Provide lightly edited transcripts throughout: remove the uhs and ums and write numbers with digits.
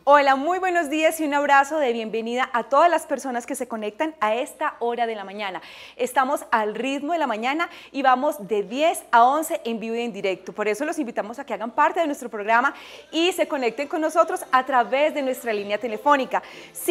Hola, muy buenos días y un abrazo de bienvenida a todas las personas que se conectan a esta hora de la mañana. Estamos al ritmo de la mañana y vamos de 10 a 11 en vivo y en directo. Por eso los invitamos a que hagan parte de nuestro programa y se conecten con nosotros a través de nuestra línea telefónica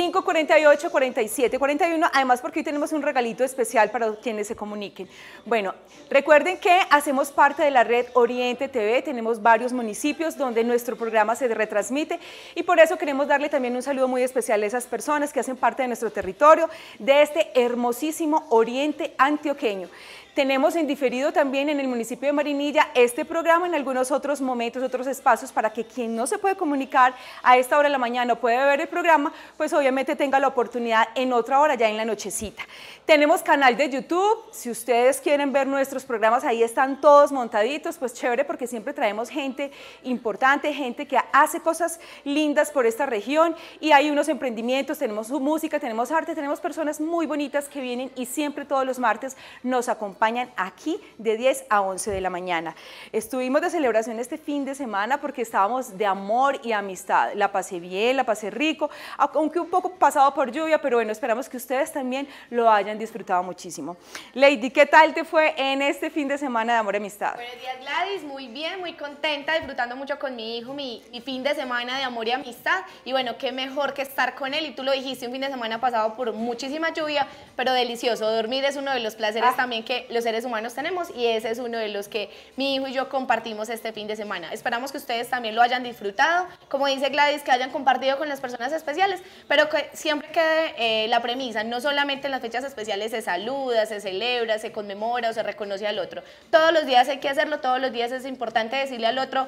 548-4741, además porque hoy tenemos un regalito especial para quienes se comuniquen. Bueno, recuerden que hacemos parte de la red Oriente TV, tenemos varios municipios donde nuestro programa se retransmite y por eso queremos darle también un saludo muy especial a esas personas que hacen parte de nuestro territorio, de este hermosísimo Oriente antioqueño. Tenemos en diferido también en el municipio de Marinilla este programa en algunos otros momentos, otros espacios, para que quien no se puede comunicar a esta hora de la mañana o puede ver el programa, pues obviamente tenga la oportunidad en otra hora, ya en la nochecita. Tenemos canal de YouTube, si ustedes quieren ver nuestros programas, ahí están todos montaditos, pues chévere, porque siempre traemos gente importante, gente que hace cosas lindas por esta región y hay unos emprendimientos, tenemos su música, tenemos arte, tenemos personas muy bonitas que vienen y siempre todos los martes nos acompañan aquí de 10 a 11 de la mañana. Estuvimos de celebración este fin de semana porque estábamos de amor y amistad. La pasé bien, la pasé rico, aunque un poco pasado por lluvia, pero bueno, esperamos que ustedes también lo hayan disfrutado muchísimo. Lady, ¿qué tal te fue en este fin de semana de amor y amistad? Buenos días, Gladys, muy bien, muy contenta, disfrutando mucho con mi hijo, mi fin de semana de amor y amistad. Y bueno, qué mejor que estar con él. Y tú lo dijiste, un fin de semana pasado por muchísima lluvia, pero delicioso. Dormir es uno de los placeres también que los seres humanos tenemos y ese es uno de los que mi hijo y yo compartimos este fin de semana. Esperamos que ustedes también lo hayan disfrutado, como dice Gladys, que hayan compartido con las personas especiales, pero que siempre quede la premisa, no solamente en las fechas especiales se saluda, se celebra, se conmemora o se reconoce al otro. Todos los días hay que hacerlo, todos los días es importante decirle al otro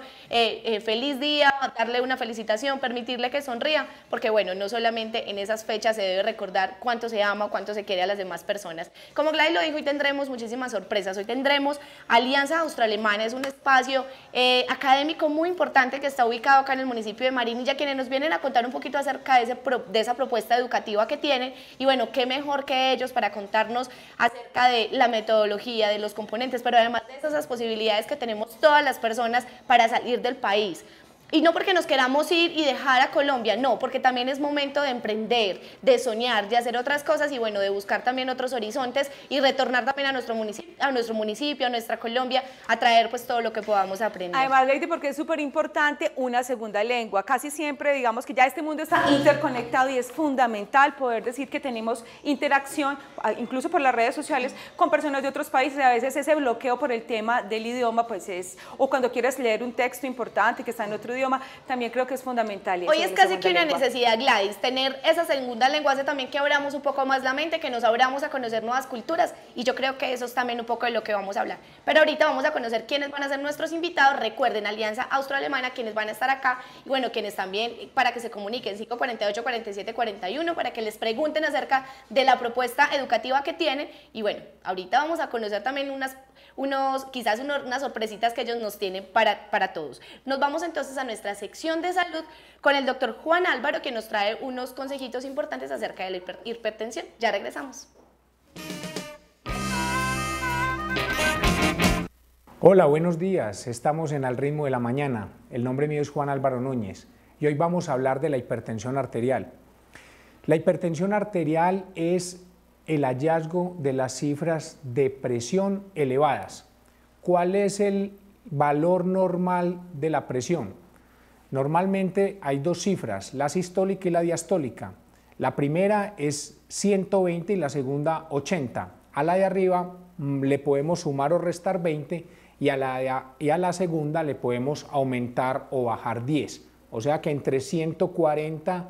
feliz día, darle una felicitación, permitirle que sonría, porque bueno, no solamente en esas fechas se debe recordar cuánto se ama o cuánto se quiere a las demás personas. Como Gladys lo dijo, hoy tendremos muchísimas sorpresas. Hoy tendremos Alianza Austroalemana, es un espacio académico muy importante que está ubicado acá en el municipio de Marinilla, quienes nos vienen a contar un poquito acerca de esa propuesta educativa que tienen y bueno, qué mejor que ellos para contarnos acerca de la metodología, de los componentes, pero además de esas posibilidades que tenemos todas las personas para salir del país. Y no porque nos queramos ir y dejar a Colombia, no, porque también es momento de emprender, de soñar, de hacer otras cosas y bueno, de buscar también otros horizontes y retornar también a nuestro municipio, a nuestra Colombia, a traer pues todo lo que podamos aprender. Además, Lady, porque es súper importante una segunda lengua. Casi siempre digamos que ya este mundo está interconectado y es fundamental poder decir que tenemos interacción, incluso por las redes sociales, con personas de otros países. A veces ese bloqueo por el tema del idioma, pues es, o cuando quieres leer un texto importante que está en otro idioma, también creo que es fundamental. Hoy es casi que una necesidad, Gladys, tener esa segunda lengua hace también que abramos un poco más la mente, que nos abramos a conocer nuevas culturas y yo creo que eso es también un poco de lo que vamos a hablar. Pero ahorita vamos a conocer quiénes van a ser nuestros invitados. Recuerden, Alianza Austroalemana, quienes van a estar acá y bueno, quienes también para que se comuniquen 548-4741 para que les pregunten acerca de la propuesta educativa que tienen y bueno, ahorita vamos a conocer también unas sorpresitas que ellos nos tienen para todos. Nos vamos entonces a nuestra sección de salud con el doctor Juan Álvaro, que nos trae unos consejitos importantes acerca de la hipertensión. Ya regresamos. Hola, buenos días. Estamos en Al Ritmo de la Mañana. El nombre mío es Juan Álvaro Núñez y hoy vamos a hablar de la hipertensión arterial. La hipertensión arterial es el hallazgo de las cifras de presión elevadas. ¿Cuál es el valor normal de la presión? Normalmente hay dos cifras, la sistólica y la diastólica. La primera es 120 y la segunda 80. A la de arriba le podemos sumar o restar 20 y a la segunda le podemos aumentar o bajar 10. O sea que entre 140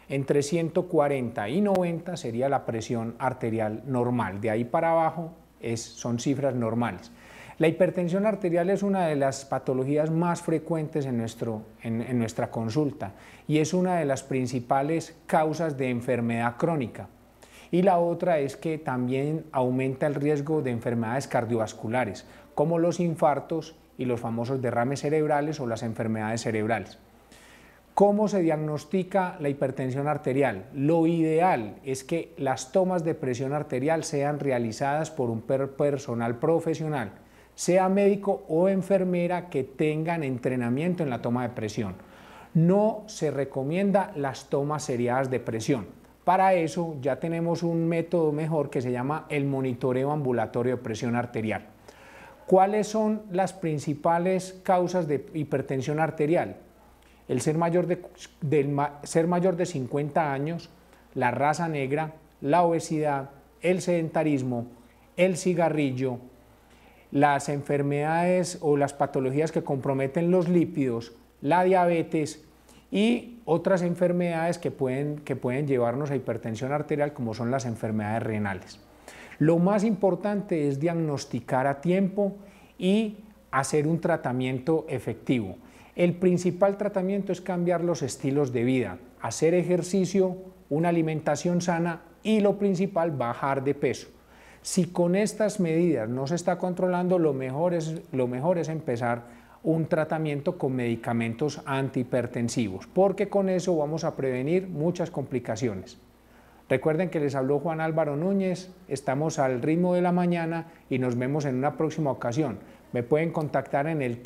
y 90 sería la presión arterial normal. De ahí para abajo son cifras normales. La hipertensión arterial es una de las patologías más frecuentes en nuestra consulta y es una de las principales causas de enfermedad crónica. Y la otra es que también aumenta el riesgo de enfermedades cardiovasculares, como los infartos y los famosos derrames cerebrales o las enfermedades cerebrales. ¿Cómo se diagnostica la hipertensión arterial? Lo ideal es que las tomas de presión arterial sean realizadas por un personal profesional, sea médico o enfermera que tengan entrenamiento en la toma de presión. no se recomienda las tomas seriadas de presión. Para eso ya tenemos un método mejor que se llama el monitoreo ambulatorio de presión arterial. ¿Cuáles son las principales causas de hipertensión arterial? El ser mayor de 50 años, la raza negra, la obesidad, el sedentarismo, el cigarrillo, las enfermedades o las patologías que comprometen los lípidos, la diabetes y otras enfermedades que pueden llevarnos a hipertensión arterial, como son las enfermedades renales. Lo más importante es diagnosticar a tiempo y hacer un tratamiento efectivo. El principal tratamiento es cambiar los estilos de vida, hacer ejercicio, una alimentación sana y lo principal, bajar de peso. Si con estas medidas no se está controlando, lo mejor es empezar un tratamiento con medicamentos antihipertensivos, porque con eso vamos a prevenir muchas complicaciones. Recuerden que les habló Juan Álvaro Núñez, estamos al ritmo de la mañana y nos vemos en una próxima ocasión. Me pueden contactar en el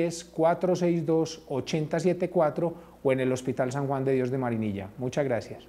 310-462-8074 o en el Hospital San Juan de Dios de Marinilla. Muchas gracias.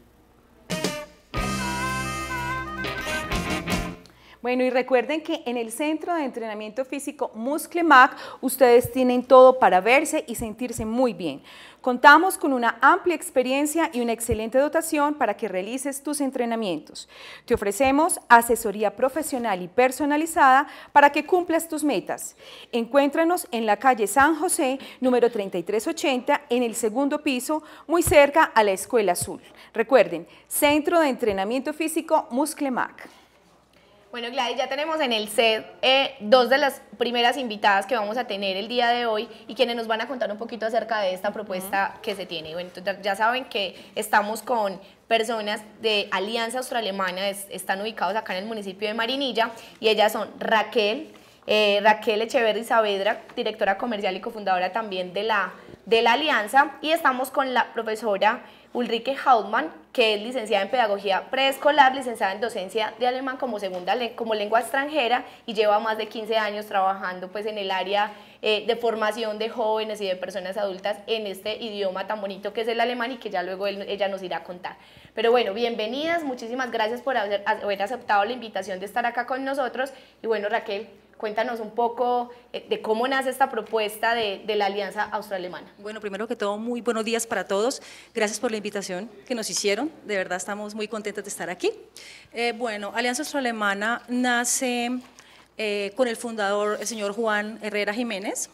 Bueno, y recuerden que en el Centro de Entrenamiento Físico Musclemac ustedes tienen todo para verse y sentirse muy bien. Contamos con una amplia experiencia y una excelente dotación para que realices tus entrenamientos. Te ofrecemos asesoría profesional y personalizada para que cumplas tus metas. Encuéntranos en la calle San José, número 3380, en el segundo piso, muy cerca a la Escuela Azul. Recuerden, Centro de Entrenamiento Físico Musclemac. Bueno, Gladys, ya tenemos en el set dos de las primeras invitadas que vamos a tener el día de hoy y quienes nos van a contar un poquito acerca de esta propuesta que se tiene. Bueno, ya saben que estamos con personas de Alianza Austroalemana, están ubicados acá en el municipio de Marinilla, y ellas son Raquel Echeverri Saavedra, directora comercial y cofundadora también de la Alianza, y estamos con la profesora Ulrike Hauptmann, que es licenciada en Pedagogía Preescolar, licenciada en Docencia de Alemán como lengua extranjera, y lleva más de 15 años trabajando pues en el área de formación de jóvenes y de personas adultas en este idioma tan bonito que es el alemán, y que ya luego ella nos irá a contar. Pero bueno, bienvenidas, muchísimas gracias por haber aceptado la invitación de estar acá con nosotros. Y bueno, Raquel, cuéntanos un poco de cómo nace esta propuesta de la Alianza Austroalemana. Bueno, primero que todo, muy buenos días para todos. Gracias por la invitación que nos hicieron. De verdad estamos muy contentos de estar aquí. Bueno, Alianza Austroalemana nace con el fundador, el señor Juan Herrera Jiménez.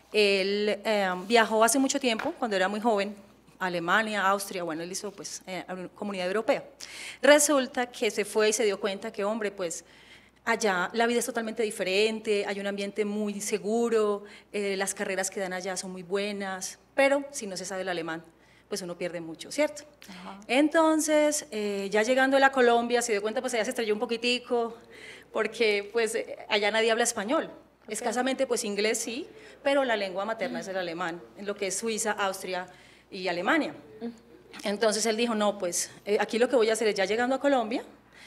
Él viajó hace mucho tiempo, cuando era muy joven, a Alemania, Austria, bueno, él hizo pues Comunidad Europea. Resulta que se fue y se dio cuenta que, hombre, pues allá la vida es totalmente diferente, hay un ambiente muy seguro, las carreras que dan allá son muy buenas, pero si no se sabe el alemán, pues uno pierde mucho, ¿cierto? Ajá. Entonces, ya llegando a la Colombia, se dio cuenta, pues allá se estrelló un poquitico, porque pues allá nadie habla español, okay. Escasamente pues inglés sí, pero la lengua materna es el alemán, en lo que es Suiza, Austria y Alemania. Entonces él dijo, no, pues aquí lo que voy a hacer es, ya llegando a Colombia,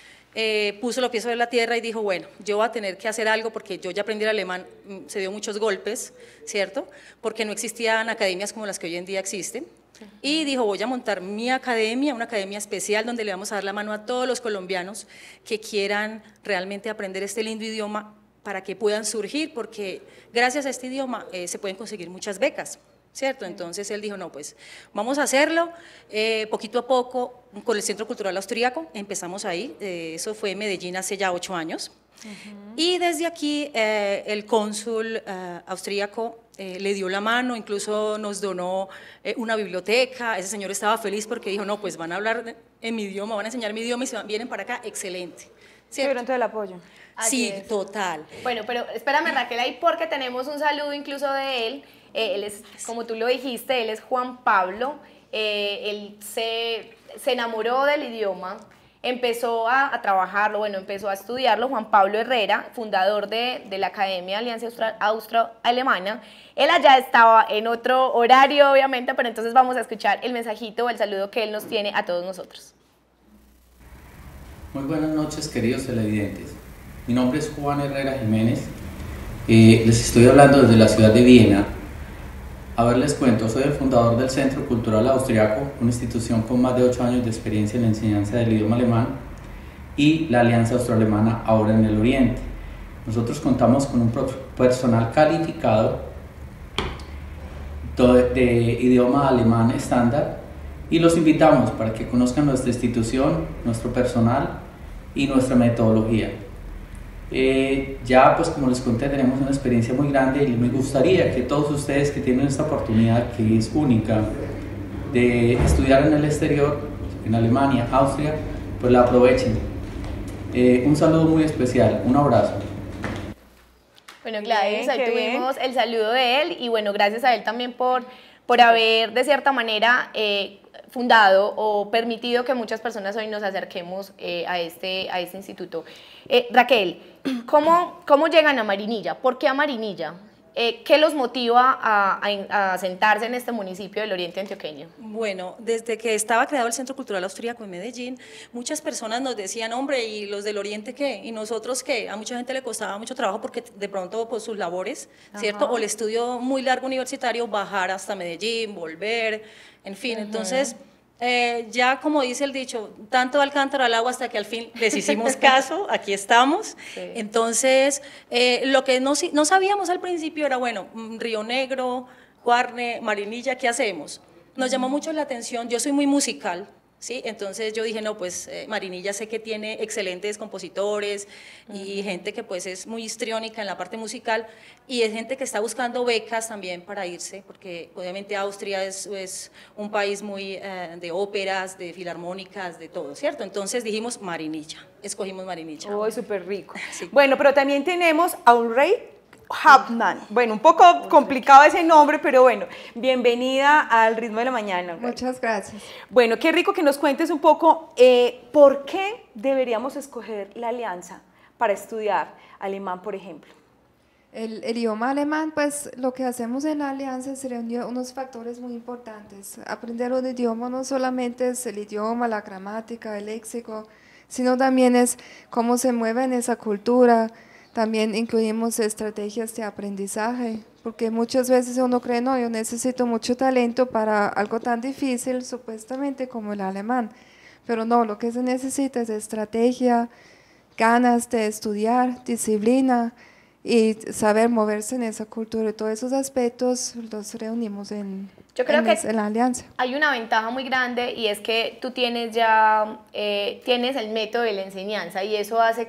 puso los pies sobre la tierra y dijo, bueno, yo voy a tener que hacer algo porque yo ya aprendí el alemán, se dio muchos golpes, ¿cierto? Porque no existían academias como las que hoy en día existen. Y dijo, voy a montar mi academia, una academia especial donde le vamos a dar la mano a todos los colombianos que quieran realmente aprender este lindo idioma para que puedan surgir, porque gracias a este idioma se pueden conseguir muchas becas, ¿cierto? Entonces él dijo, no, pues vamos a hacerlo, poquito a poco, con el Centro Cultural Austríaco, empezamos ahí, eso fue en Medellín hace ya 8 años, y desde aquí el cónsul austríaco le dio la mano, incluso nos donó una biblioteca. Ese señor estaba feliz porque dijo, no, pues van a hablar en mi idioma, van a enseñar mi idioma y vienen para acá, excelente. ¿Tuvieron todo el apoyo? Sí, total. Bueno, pero espérame, Raquel, ahí porque tenemos un saludo incluso de él. Él es, como tú lo dijiste, él es Juan Pablo, él se enamoró del idioma, empezó a trabajarlo, bueno, empezó a estudiarlo. Juan Pablo Herrera, fundador de la Academia Alianza Austroalemana. Él allá estaba en otro horario, obviamente, pero entonces vamos a escuchar el mensajito o el saludo que él nos tiene a todos nosotros. Muy buenas noches, queridos televidentes. Mi nombre es Juan Herrera Jiménez. Les estoy hablando desde la ciudad de Viena. A ver, les cuento, soy el fundador del Centro Cultural Austriaco, una institución con más de 8 años de experiencia en la enseñanza del idioma alemán, y la Alianza Austroalemana Ahora en el Oriente. Nosotros contamos con un personal calificado de idioma alemán estándar y los invitamos para que conozcan nuestra institución, nuestro personal y nuestra metodología. Ya pues como les conté, tenemos una experiencia muy grande y me gustaría que todos ustedes que tienen esta oportunidad, que es única, de estudiar en el exterior, en Alemania, Austria, pues la aprovechen. Un saludo muy especial, un abrazo. Bueno, Gladys, Bien, ahí qué tuvimos el saludo de él y bueno, gracias a él también por haber de cierta manera fundado o permitido que muchas personas hoy nos acerquemos a este instituto. Raquel, ¿cómo llegan a Marinilla? ¿Por qué a Marinilla? ¿Qué los motiva a sentarse en este municipio del Oriente Antioqueño? Bueno, desde que estaba creado el Centro Cultural Austríaco en Medellín, muchas personas nos decían, hombre, ¿y los del Oriente qué? ¿Y nosotros qué? A mucha gente le costaba mucho trabajo porque de pronto por sus labores, ¿cierto? O el estudio muy largo universitario, bajar hasta Medellín, volver, en fin, entonces… ya como dice el dicho, tanto al cántaro al agua hasta que al fin les hicimos caso, aquí estamos. Sí. Entonces, lo que no sabíamos al principio era, bueno, Río Negro, Guarne, Marinilla, ¿qué hacemos? Nos llamó mucho la atención, yo soy muy musical, ¿sí? Entonces yo dije, no, pues Marinilla sé que tiene excelentes compositores y gente que pues es muy histriónica en la parte musical y es gente que está buscando becas también para irse, porque obviamente Austria es un país muy de óperas, de filarmónicas, de todo, ¿cierto? Entonces dijimos Marinilla, escogimos Marinilla. Oh, súper rico. Sí. Bueno, pero también tenemos a Ulrich Hauptmann. Bueno, un poco complicado ese nombre, pero bueno, bienvenida al Ritmo de la Mañana. Muchas gracias. Bueno, qué rico que nos cuentes un poco por qué deberíamos escoger la alianza para estudiar alemán, por ejemplo. El idioma alemán, pues lo que hacemos en la alianza es reunir unos factores muy importantes. Aprender un idioma no solamente es el idioma, la gramática, el léxico, sino también es cómo se mueve en esa cultura. También incluimos estrategias de aprendizaje, porque muchas veces uno cree, no, yo necesito mucho talento para algo tan difícil, supuestamente como el alemán. Pero no, lo que se necesita es estrategia, ganas de estudiar, disciplina y saber moverse en esa cultura. Y todos esos aspectos los reunimos en la alianza. Hay una ventaja muy grande y es que tú tienes ya tienes el método de la enseñanza y eso hace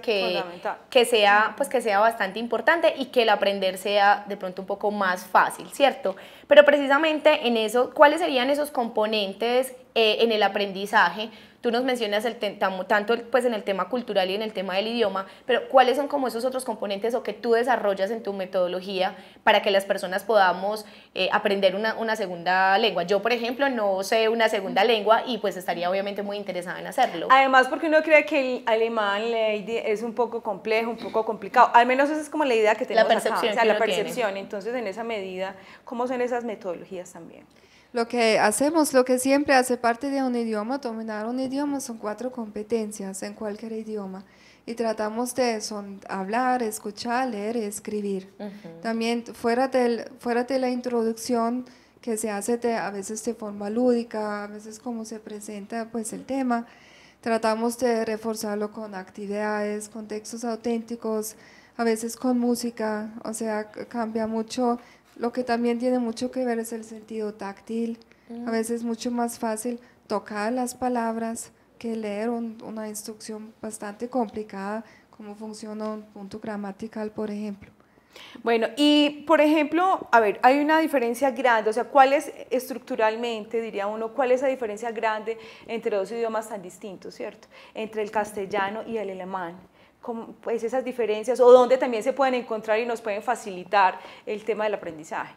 que sea bastante importante y que el aprender sea de pronto un poco más fácil, ¿cierto? Pero precisamente en eso, ¿cuáles serían esos componentes en el aprendizaje? Tú nos mencionas tanto pues en el tema cultural y en el tema del idioma, pero ¿cuáles son como esos otros componentes o que tú desarrollas en tu metodología para que las personas podamos aprender una segunda lengua? Yo, por ejemplo, no sé una segunda lengua y pues estaría obviamente muy interesada en hacerlo. Además, porque uno cree que el alemán es un poco complejo, un poco complicado. Al menos esa es como la idea que tenemos la percepción acá, o sea, la tiene. percepción. Entonces, en esa medida, ¿cómo son esas metodologías también? Lo que hacemos, lo que siempre hace parte de un idioma, dominar un idioma, son 4 competencias en cualquier idioma. Y tratamos de hablar, escuchar, leer y escribir. También fuera de la introducción que se hace a veces de forma lúdica, a veces como se presenta pues el tema, tratamos de reforzarlo con actividades, con textos auténticos, a veces con música, o sea, cambia mucho. Lo que también tiene mucho que ver es el sentido táctil. A veces es mucho más fácil tocar las palabras que leer una instrucción bastante complicada, como funciona un punto gramatical, por ejemplo. Bueno, y por ejemplo, a ver, hay una diferencia grande, o sea, ¿cuál es estructuralmente, diría uno, cuál es la diferencia grande entre dos idiomas tan distintos, ¿cierto? Entre el castellano y el alemán. Pues esas diferencias o dónde también se pueden encontrar y nos pueden facilitar el tema del aprendizaje.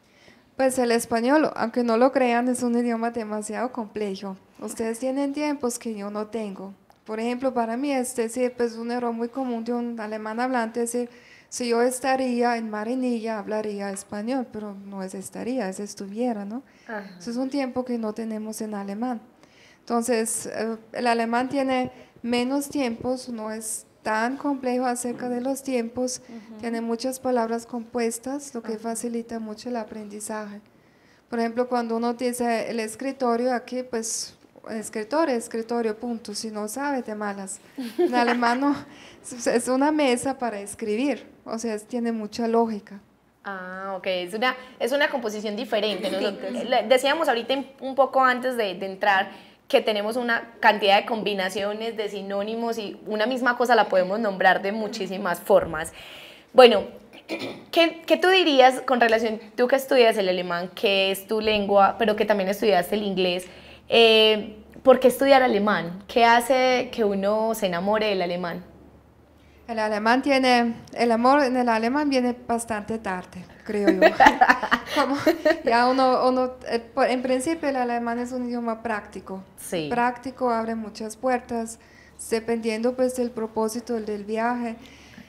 Pues el español, aunque no lo crean, es un idioma demasiado complejo. Ustedes tienen tiempos que yo no tengo. Por ejemplo, para mí es decir, pues un error muy común de un alemán hablante, es decir, si yo estaría en Marinilla, hablaría español, pero no es estaría, es estuviera, ¿no? Eso es un tiempo que no tenemos en alemán. Entonces, el alemán tiene menos tiempos, no es tan complejo acerca de los tiempos, tiene muchas palabras compuestas, lo que facilita mucho el aprendizaje. Por ejemplo, cuando uno dice el escritorio, aquí pues escritorio, punto, si no sabe, de malas. En alemán no, es una mesa para escribir, o sea, tiene mucha lógica. Ah, ok, es una composición diferente. Decíamos ahorita un poco antes de entrar que tenemos una cantidad de combinaciones de sinónimos y una misma cosa la podemos nombrar de muchísimas formas. Bueno, ¿qué tú dirías con relación, tú que estudias el alemán, que es tu lengua, pero que también estudiaste el inglés, ¿por qué estudiar alemán? ¿Qué hace que uno se enamore del alemán? El amor en el alemán viene bastante tarde, creo yo. Como ya en principio el alemán es un idioma práctico. Sí. Práctico, abre muchas puertas, dependiendo pues del propósito del viaje.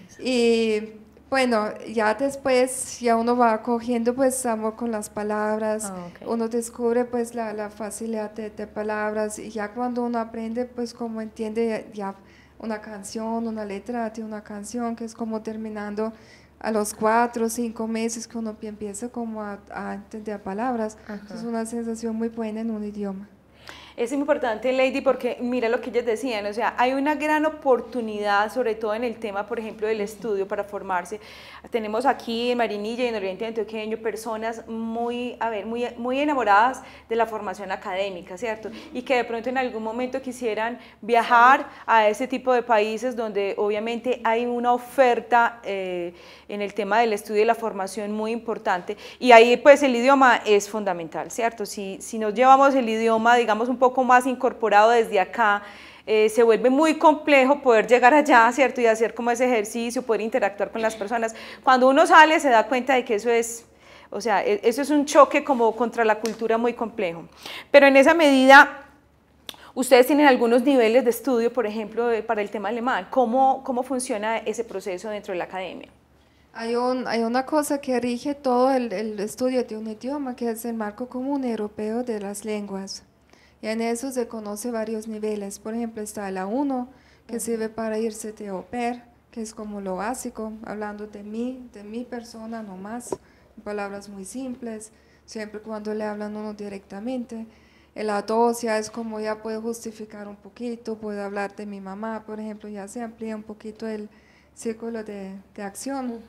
Y bueno, ya después ya uno va cogiendo pues amor con las palabras, Okay. Uno descubre pues la facilidad de palabras y ya cuando uno aprende pues como entiende ya una canción, una letra de una canción que es como terminando a los 4 o 5 meses que uno empieza como a entender palabras. Es una sensación muy buena en un idioma. Es importante, Lady, porque mira lo que ellas decían, o sea, hay una gran oportunidad, sobre todo en el tema, por ejemplo, del estudio para formarse. Tenemos aquí en Marinilla y en Oriente Antioqueño personas muy enamoradas de la formación académica, ¿cierto? Y que de pronto en algún momento quisieran viajar a ese tipo de países donde obviamente hay una oferta en el tema del estudio y la formación muy importante. Y ahí pues el idioma es fundamental, ¿cierto? Si nos llevamos el idioma, digamos, un poco más incorporado desde acá, se vuelve muy complejo poder llegar allá, ¿cierto? Y hacer como ese ejercicio, poder interactuar con las personas. Cuando uno sale se da cuenta de que eso es, o sea, eso es un choque como contra la cultura muy complejo. Pero en esa medida, ustedes tienen algunos niveles de estudio, por ejemplo, para el tema alemán. ¿Cómo funciona ese proceso dentro de la academia? Hay una cosa que rige todo el estudio de un idioma, que es el marco común europeo de las lenguas. Y en eso se conoce varios niveles. Por ejemplo, está la 1, que sirve para irse de au pair, que es como lo básico, hablando de mi persona nomás, palabras muy simples, siempre cuando le hablan uno directamente. El A2 ya es como ya puede justificar un poquito, puede hablar de mi mamá, por ejemplo, ya se amplía un poquito el círculo de acción.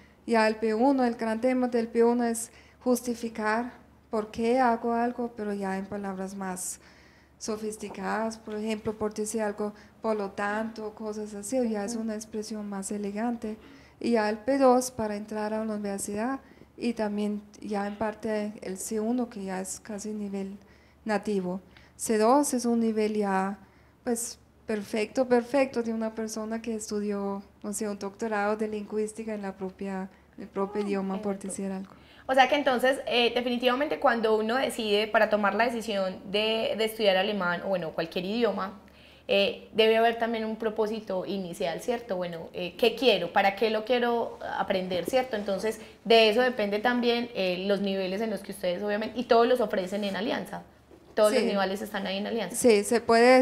Ya el P1, el gran tema del P1 es justificar por qué hago algo, pero ya en palabras más sofisticadas, por ejemplo, por decir algo, por lo tanto, cosas así, ya es una expresión más elegante. Y ya el P2 para entrar a la universidad y también ya en parte el C1 que ya es casi nivel nativo. C2 es un nivel ya pues perfecto de una persona que estudió, no sé, un doctorado de lingüística en el propio idioma, por decir algo. O sea que entonces, definitivamente cuando uno decide para tomar la decisión de estudiar alemán o bueno, cualquier idioma, debe haber también un propósito inicial, ¿cierto? Bueno, ¿qué quiero? ¿Para qué lo quiero aprender, cierto? Entonces, de eso depende también los niveles en los que ustedes obviamente, y todos los ofrecen en alianza. Todos los niveles están ahí en alianza. Sí, se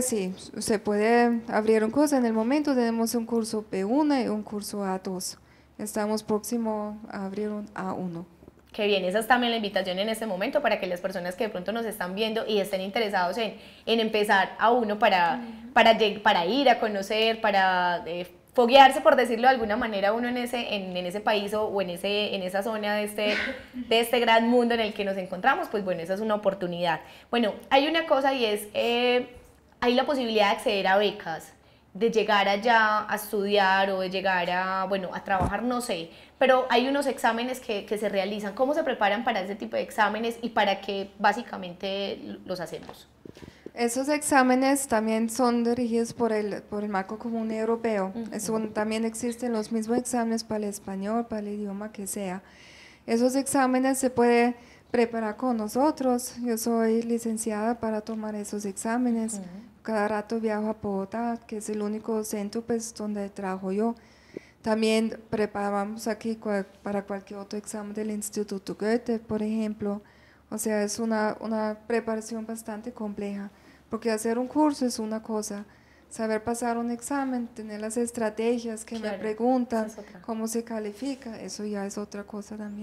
puede abrir un curso. En el momento tenemos un curso P1 y un curso A2. Estamos próximos a abrir un A1. Qué bien, esa es también la invitación en este momento para que las personas que de pronto nos están viendo y estén interesados en empezar A1 para ir a conocer, para foguearse, por decirlo de alguna manera, uno en ese país o en esa zona de este gran mundo en el que nos encontramos, pues bueno, esa es una oportunidad. Bueno, hay una cosa y es, hay la posibilidad de acceder a becas, de llegar allá a estudiar o de llegar a trabajar, no sé, pero hay unos exámenes que se realizan. ¿Cómo se preparan para ese tipo de exámenes y para qué básicamente los hacemos? Esos exámenes también son dirigidos por el marco común europeo. También existen los mismos exámenes para el español, para el idioma que sea. Esos exámenes se puede preparar con nosotros. Yo soy licenciada para tomar esos exámenes. Cada rato viajo a Bogotá, que es el único centro pues, donde trabajo yo. También preparamos aquí para cualquier otro examen del Instituto Goethe, por ejemplo. O sea, es una preparación bastante compleja, porque hacer un curso es una cosa, saber pasar un examen, tener las estrategias que me preguntan, cómo se califica, eso ya es otra cosa también.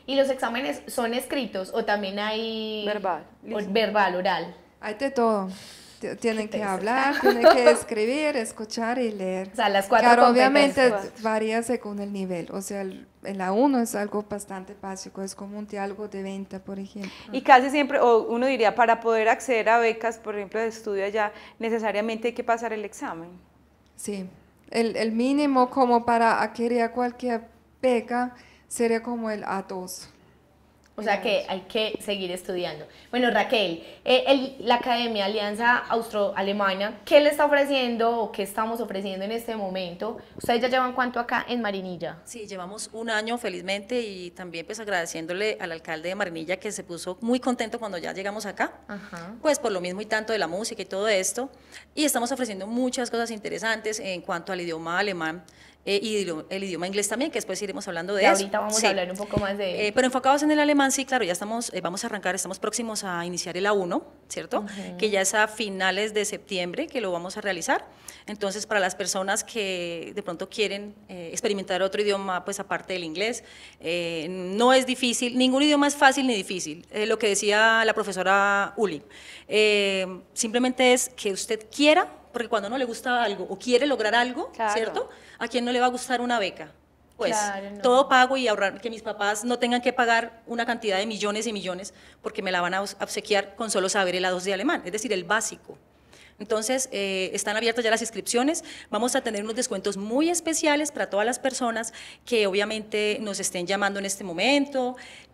¿Y los exámenes son escritos o también hay Verbal. verbal, oral? Hay de todo. Tienen que hablar, tienen que escribir, escuchar y leer. O sea, las 4 Claro, obviamente competencias. varía según el nivel. O sea, en la 1 es algo bastante básico, es como un diálogo de venta, por ejemplo. Y casi siempre, o uno diría, para poder acceder a becas, por ejemplo, de estudio allá, necesariamente hay que pasar el examen. Sí, el mínimo como para adquirir cualquier beca sería como el A2. O sea que hay que seguir estudiando. Bueno, Raquel, la Academia Alianza Austro-Alemana, ¿qué le está ofreciendo o qué estamos ofreciendo en este momento? ¿Ustedes ya llevan cuánto acá en Marinilla? Sí, llevamos un año felizmente y también pues agradeciéndole al alcalde de Marinilla que se puso muy contento cuando ya llegamos acá, Ajá. pues por lo mismo y tanto de la música y todo esto, y estamos ofreciendo muchas cosas interesantes en cuanto al idioma alemán y el idioma inglés también, que después iremos hablando de Y eso. ahorita vamos Sí. a hablar un poco más de Pero enfocados en el alemán, sí, claro, ya estamos, vamos a arrancar, estamos próximos a iniciar el A1, ¿cierto? Que ya es a finales de septiembre que lo vamos a realizar. Entonces, para las personas que de pronto quieren experimentar otro idioma, pues aparte del inglés, no es difícil, ningún idioma es fácil ni difícil. Lo que decía la profesora Uli, simplemente es que usted quiera, porque cuando no le gusta algo o quiere lobrar algo, Claro. ¿cierto? ¿A quién no le va a gustar una beca? Pues Claro, no. todo pago y ahorrar, que mis papás no tengan que pagar una cantidad de millones y millones porque me la van a obsequiar con solo saber el A2 de alemán, es decir, el básico. Entonces, están abiertas ya las inscripciones, vamos a tener unos descuentos muy especiales para todas las personas que obviamente nos estén llamando en este momento,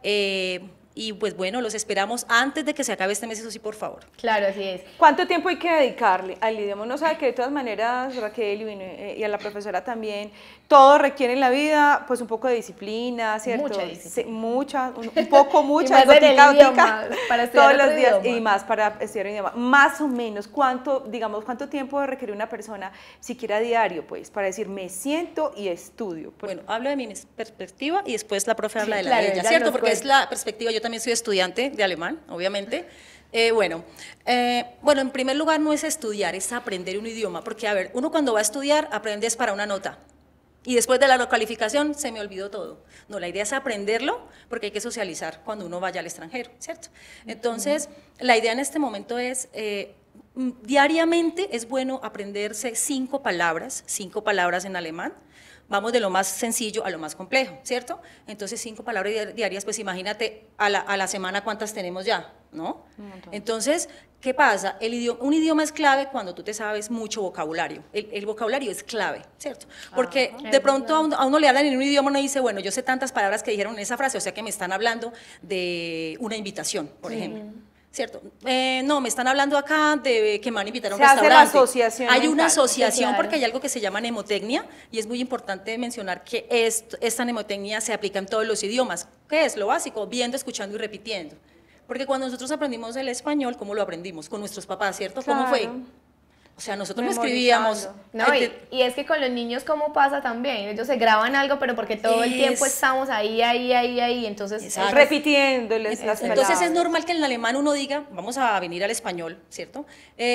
y pues bueno, los esperamos antes de que se acabe este mes, eso sí, por favor. Claro, así es. ¿Cuánto tiempo hay que dedicarle al idioma? Uno sabe que de todas maneras, Raquel y a la profesora también, todo requiere en la vida pues un poco de disciplina, ¿cierto? Mucha disciplina. Sí, un poco, mucha, Y más en el gotica, idioma, para estudiar todos los otro días idioma. y más para estudiar un idioma. Más o menos, ¿cuánto tiempo requiere una persona, siquiera diario, pues, para decir, me siento y estudio? Bueno, hablo de mi perspectiva y después la profe habla de la claro, de ella, ella ¿cierto? nos Porque es cuenta. la perspectiva, yo también soy estudiante de alemán, obviamente. Bueno, en primer lugar no es estudiar, es aprender un idioma, porque a ver, uno cuando va a estudiar aprendes para una nota y después de la calificación se me olvidó todo. No, la idea es aprenderlo porque hay que socializar cuando uno vaya al extranjero, ¿cierto? Entonces, la idea en este momento es, diariamente es bueno aprenderse 5 palabras en alemán. Vamos de lo más sencillo a lo más complejo, ¿cierto? Entonces, 5 palabras diarias, pues imagínate a la semana cuántas tenemos ya, ¿no? Entonces, ¿qué pasa? Un idioma es clave cuando tú te sabes mucho vocabulario. El vocabulario es clave, ¿cierto? Porque de pronto a uno le hablan en un idioma, uno dice, bueno, yo sé tantas palabras que dijeron en esa frase, o sea que me están hablando de una invitación, por ejemplo. ¿Cierto? No, me están hablando acá de que me van a invitar a un Se hace la restaurante. asociación Hay una mental. asociación Claro. porque hay algo que se llama mnemotecnia y es muy importante mencionar que esta mnemotecnia se aplica en todos los idiomas. ¿Qué es? Lo básico, viendo, escuchando y repitiendo. Porque cuando nosotros aprendimos el español, ¿cómo lo aprendimos? Con nuestros papás, ¿cierto? ¿Cómo fue? Claro. O sea, nosotros no Memorizando. escribíamos. No, y es que con los niños, ¿cómo pasa también? Ellos se graban algo, pero porque todo el tiempo estamos ahí, entonces... Exacto. Repitiéndoles las palabras. Entonces es normal que en el alemán uno diga, vamos a venir al español, ¿cierto?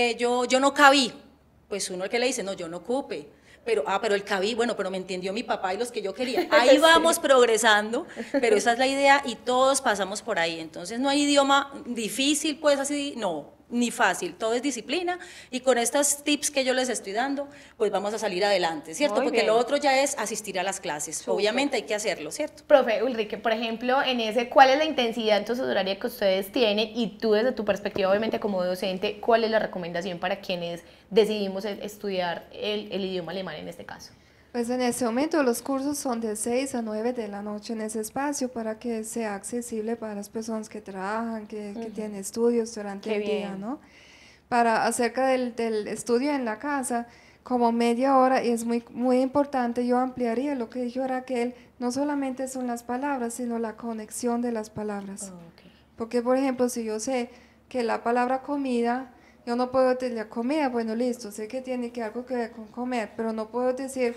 Yo no cabí. Pues uno el que le dice, no, yo no cupe. Pero el cabí, bueno, pero me entendió mi papá y los que yo quería. Ahí vamos progresando, pero esa es la idea y todos pasamos por ahí. Entonces no hay idioma difícil, pues así, no, ni fácil, todo es disciplina y con estos tips que yo les estoy dando, pues vamos a salir adelante, ¿cierto? Muy Porque bien. lo otro ya es asistir a las clases. Súper. Obviamente hay que hacerlo, ¿cierto? Profe Ulrike, por ejemplo, ¿cuál es la intensidad entonces horaria que ustedes tienen? Y tú desde tu perspectiva, obviamente como docente, ¿cuál es la recomendación para quienes decidimos estudiar el idioma alemán en este caso? Pues en este momento los cursos son de 6 a 9 de la noche en ese espacio para que sea accesible para las personas que trabajan, que tienen estudios durante Qué el día, bien. ¿no? Para acerca del estudio en la casa, como media hora, y es muy importante, yo ampliaría lo que dijo Raquel, no solamente son las palabras, sino la conexión de las palabras. Porque, por ejemplo, si yo sé que la palabra comida, yo no puedo decir comida, bueno, listo, sé que tiene que algo que ver con comer, pero no puedo decir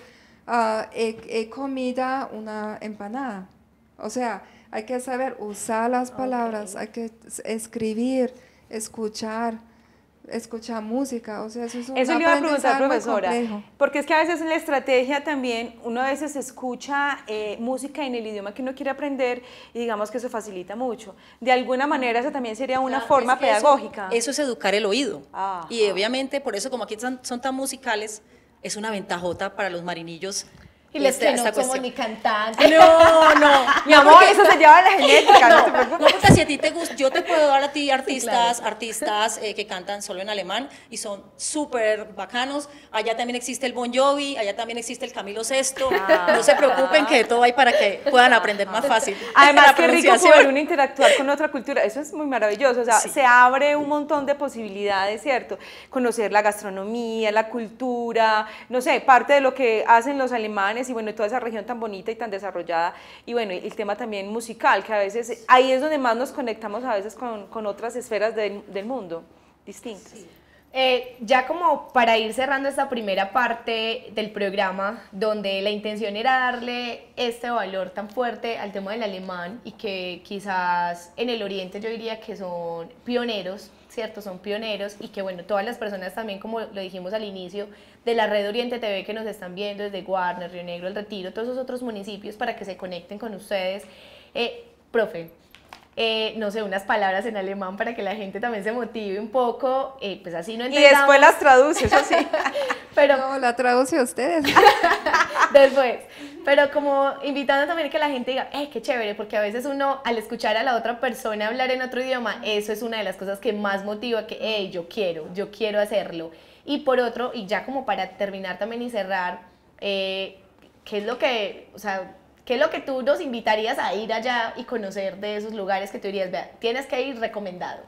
he comido una empanada. O sea, hay que saber usar las palabras, hay que escribir, escuchar, escuchar música, o sea, eso es un Eso le iba a preguntar, aprendizaje muy profesora, complejo. porque es que a veces en la estrategia también uno a veces escucha música en el idioma que uno quiere aprender y digamos que eso facilita mucho. De alguna manera esa también sería una forma Es que pedagógica. Eso es educar el oído. Ah, Y obviamente, por eso como aquí son tan musicales, es una ventajota para los marinillos. Y les que no esta somos cuestión. ni cantantes. No, mi amor, eso se lleva a la genética, no te preocupes. No, porque si a ti te gusta, yo te puedo dar a ti artistas que cantan solo en alemán y son súper bacanos. Allá también existe el Bon Jovi, allá también existe el Camilo Sesto. No se preocupen que todo hay para que puedan aprender más fácil. Además, La qué rico pronunciación. poder uno interactuar con otra cultura, eso es muy maravilloso, o sea, Sí. se abre un montón de posibilidades, ¿cierto? Conocer la gastronomía, la cultura, no sé, parte de lo que hacen los alemanes y bueno, toda esa región tan bonita y tan desarrollada, y bueno, el tema también musical, que a veces, ahí es donde más nos conectamos a veces con otras esferas del mundo, distintas. Ya como para ir cerrando esta primera parte del programa, donde la intención era darle este valor tan fuerte al tema del alemán y que quizás en el Oriente yo diría que son pioneros, ¿cierto? Son pioneros y que bueno, todas las personas también, como lo dijimos al inicio, de la red Oriente TV que nos están viendo desde Guarner, Río Negro, El Retiro, todos esos otros municipios para que se conecten con ustedes. Profe, no sé, unas palabras en alemán para que la gente también se motive un poco, pues así no Y entendamos. después las traduce, eso sí. Pero No, la traduce a ustedes. después, pero como invitando también a que la gente diga, qué chévere, porque a veces uno al escuchar a la otra persona hablar en otro idioma, eso es una de las cosas que más motiva que, yo quiero hacerlo. Y por otro, y ya como para terminar también y cerrar, ¿qué es lo que, o sea, qué es lo que tú nos invitarías a ir allá y conocer de esos lugares que tú dirías, vea, tienes que ir recomendado?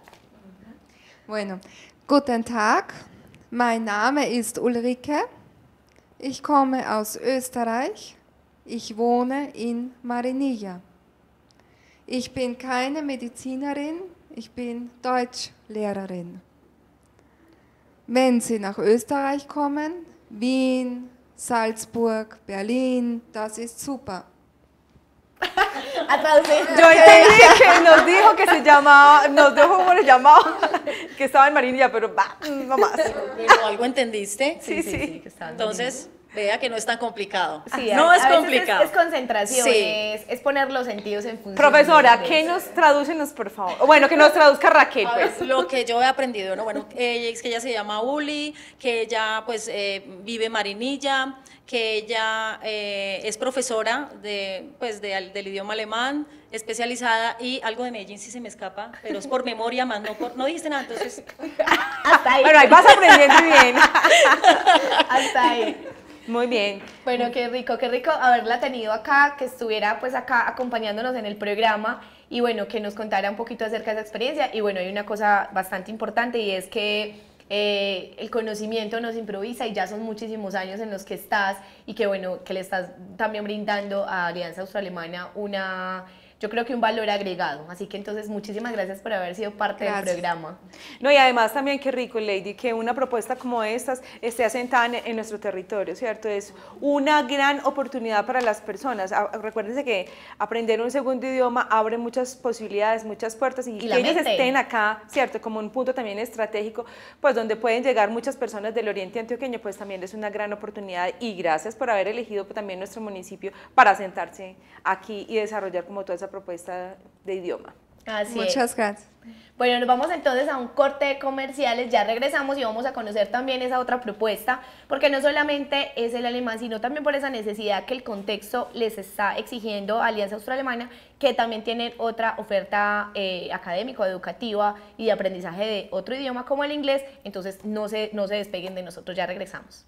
Bueno, guten Tag, mein Name ist Ulrike, ich komme aus Österreich, ich wohne in Marinilla. Ich bin keine Medizinerin, ich bin Deutschlehrerin. Wenn Sie nach Österreich kommen, Wien, Salzburg, Berlin, das ist super. A traducir. Yo entendí que nos dijo que se llamaba, nos dijo cómo le llamaba, que estaba en Marinilla, pero va, no más. Pero algo entendiste. Sí. que estaban Entonces, vea que no es tan complicado. Sí, no a es veces complicado. Es concentración, Sí. es poner los sentidos en función. Profesora, de ¿qué eso. nos tradúcenos, por favor? O bueno, que nos traduzca Raquel, A ver, pues. lo que yo he aprendido, ¿no? Bueno, es que ella se llama Uli, que ella pues vive en Marinilla, que ella es profesora del idioma alemán, especializada, y algo de Medellín sí se me escapa, pero es por memoria más, no dijiste nada, entonces Hasta ahí. Bueno, ahí vas aprendiendo bien. Hasta ahí. Muy bien. Bueno, qué rico haberla tenido acá, que estuviera pues acá acompañándonos en el programa y bueno, que nos contara un poquito acerca de esa experiencia. Y bueno, hay una cosa bastante importante y es que el conocimiento nos improvisa y ya son muchísimos años en los que estás y que bueno, que le estás también brindando a Alianza Austroalemana yo creo que un valor agregado. Así que entonces muchísimas gracias por haber sido parte del programa. No, y además también qué rico, Lady, que una propuesta como estas esté asentada en nuestro territorio, ¿cierto? Es una gran oportunidad para las personas. Recuérdense que aprender un segundo idioma abre muchas posibilidades, muchas puertas y la que ellos mente. estén acá, ¿cierto? Como un punto también estratégico, pues donde pueden llegar muchas personas del oriente antioqueño, pues también es una gran oportunidad y gracias por haber elegido también nuestro municipio para sentarse aquí y desarrollar como toda esa propuesta de idioma. Así Muchas es. gracias. Bueno, nos vamos entonces a un corte de comerciales, ya regresamos y vamos a conocer también esa otra propuesta, porque no solamente es el alemán, sino también por esa necesidad que el contexto les está exigiendo a Alianza Austroalemana, que también tienen otra oferta académica, educativa y de aprendizaje de otro idioma como el inglés, entonces no se despeguen de nosotros, ya regresamos.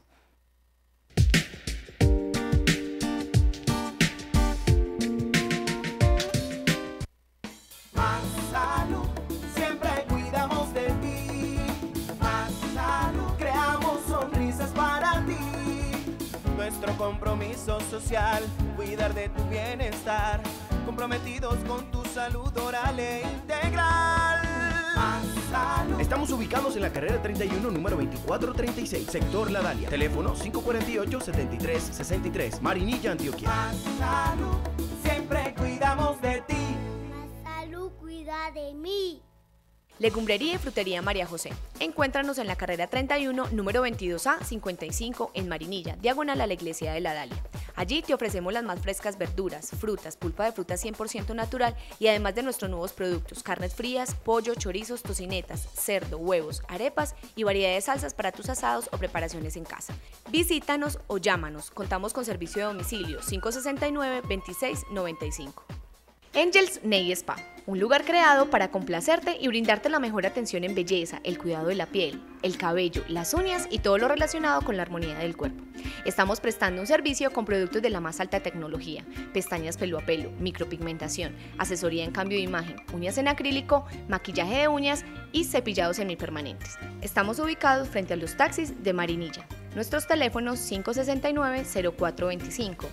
Nuestro compromiso social, cuidar de tu bienestar, comprometidos con tu salud oral e integral. Estamos ubicados en la carrera 31, número 2436, sector La Dalia. Teléfono 548-7363, Marinilla, Antioquia. Más salud, siempre cuidamos de ti. Más salud cuida de mí. Legumbrería y Frutería María José. Encuéntranos en la carrera 31, número 22A 55 en Marinilla, diagonal a la Iglesia de la Dalia. Allí te ofrecemos las más frescas verduras, frutas, pulpa de fruta 100% natural y además de nuestros nuevos productos, carnes frías, pollo, chorizos, tocinetas, cerdo, huevos, arepas y variedad de salsas para tus asados o preparaciones en casa. Visítanos o llámanos. Contamos con servicio de domicilio 569-2695. Angels Nail Spa, un lugar creado para complacerte y brindarte la mejor atención en belleza, el cuidado de la piel, el cabello, las uñas y todo lo relacionado con la armonía del cuerpo. Estamos prestando un servicio con productos de la más alta tecnología, pestañas pelo a pelo, micropigmentación, asesoría en cambio de imagen, uñas en acrílico, maquillaje de uñas y cepillados semipermanentes. Estamos ubicados frente a los taxis de Marinilla. Nuestros teléfonos 569-0425,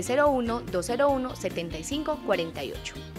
301-201-7548.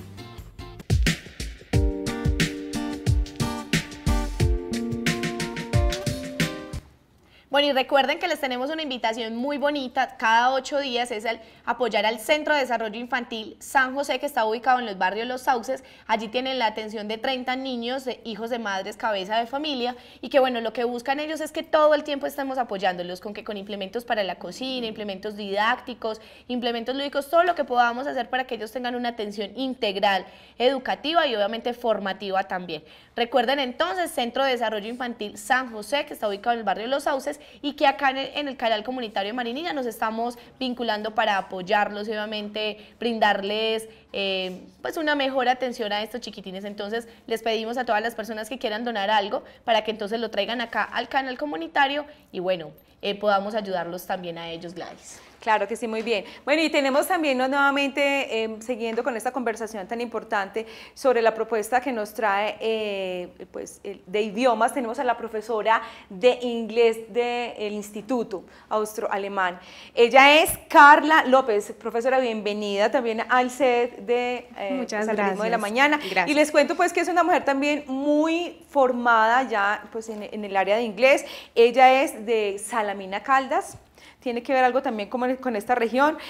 Bueno, y recuerden que les tenemos una invitación muy bonita, cada 8 días es el apoyar al Centro de Desarrollo Infantil San José, que está ubicado en los barrios Los Sauces. Allí tienen la atención de 30 niños, hijos de madres, cabeza de familia, y que bueno, lo que buscan ellos es que todo el tiempo estemos apoyándolos con implementos para la cocina, implementos didácticos, implementos lúdicos, todo lo que podamos hacer para que ellos tengan una atención integral, educativa y obviamente formativa también. Recuerden entonces, Centro de Desarrollo Infantil San José, que está ubicado en el barrio Los Sauces, y que acá en el canal comunitario de Marinilla nos estamos vinculando para apoyarlos y obviamente brindarles pues una mejor atención a estos chiquitines. Entonces les pedimos a todas las personas que quieran donar algo para que entonces lo traigan acá al canal comunitario y bueno, podamos ayudarlos también a ellos, Gladys. Claro que sí, muy bien. Bueno, y tenemos también nuevamente, siguiendo con esta conversación tan importante sobre la propuesta que nos trae de idiomas, tenemos a la profesora de inglés del Instituto Austroalemán. Ella es Carla López. Profesora, bienvenida también al set de Muchas al gracias. Ritmo de la Mañana. Gracias. Y les cuento pues que es una mujer también muy formada ya pues en el área de inglés. Ella es de Salamina Caldas. Tiene que ver algo también con esta región,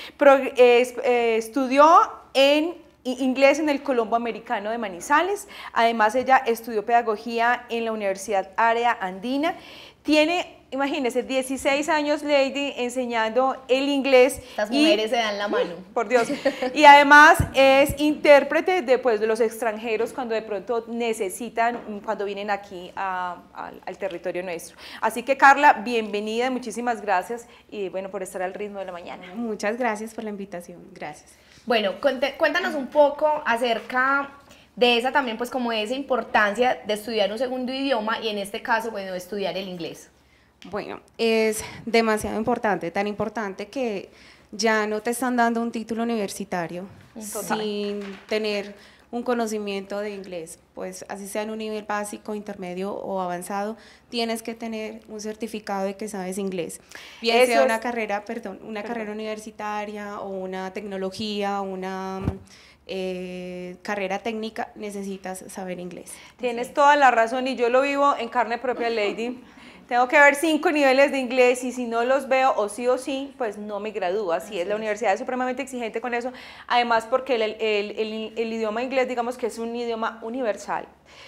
estudió en inglés en el Colombo Americano de Manizales, además ella estudió pedagogía en la Universidad Área Andina, tiene, imagínense, 16 años, Lady, enseñando el inglés. Estas mujeres se dan la mano. Por Dios. Y además es intérprete de los extranjeros cuando de pronto necesitan, cuando vienen aquí al territorio nuestro. Así que, Carla, bienvenida, muchísimas gracias y bueno, por estar al Ritmo de la Mañana. Muchas gracias por la invitación, gracias. Bueno, cuéntanos un poco acerca de esa también, pues como de esa importancia de estudiar un segundo idioma y en este caso, bueno, estudiar el inglés. Bueno, es demasiado importante, tan importante que ya no te están dando un título universitario sin tener un conocimiento de inglés, pues así sea en un nivel básico, intermedio o avanzado, tienes que tener un certificado de que sabes inglés. Bien sea una carrera, carrera universitaria o una tecnología, una carrera técnica, necesitas saber inglés. Tienes toda la razón y yo lo vivo en carne propia, Lady. Tengo que ver 5 niveles de inglés y si no los veo o sí, pues no me gradúo. Así es, la universidad es supremamente exigente con eso. Además porque el idioma inglés, digamos que es un idioma universal,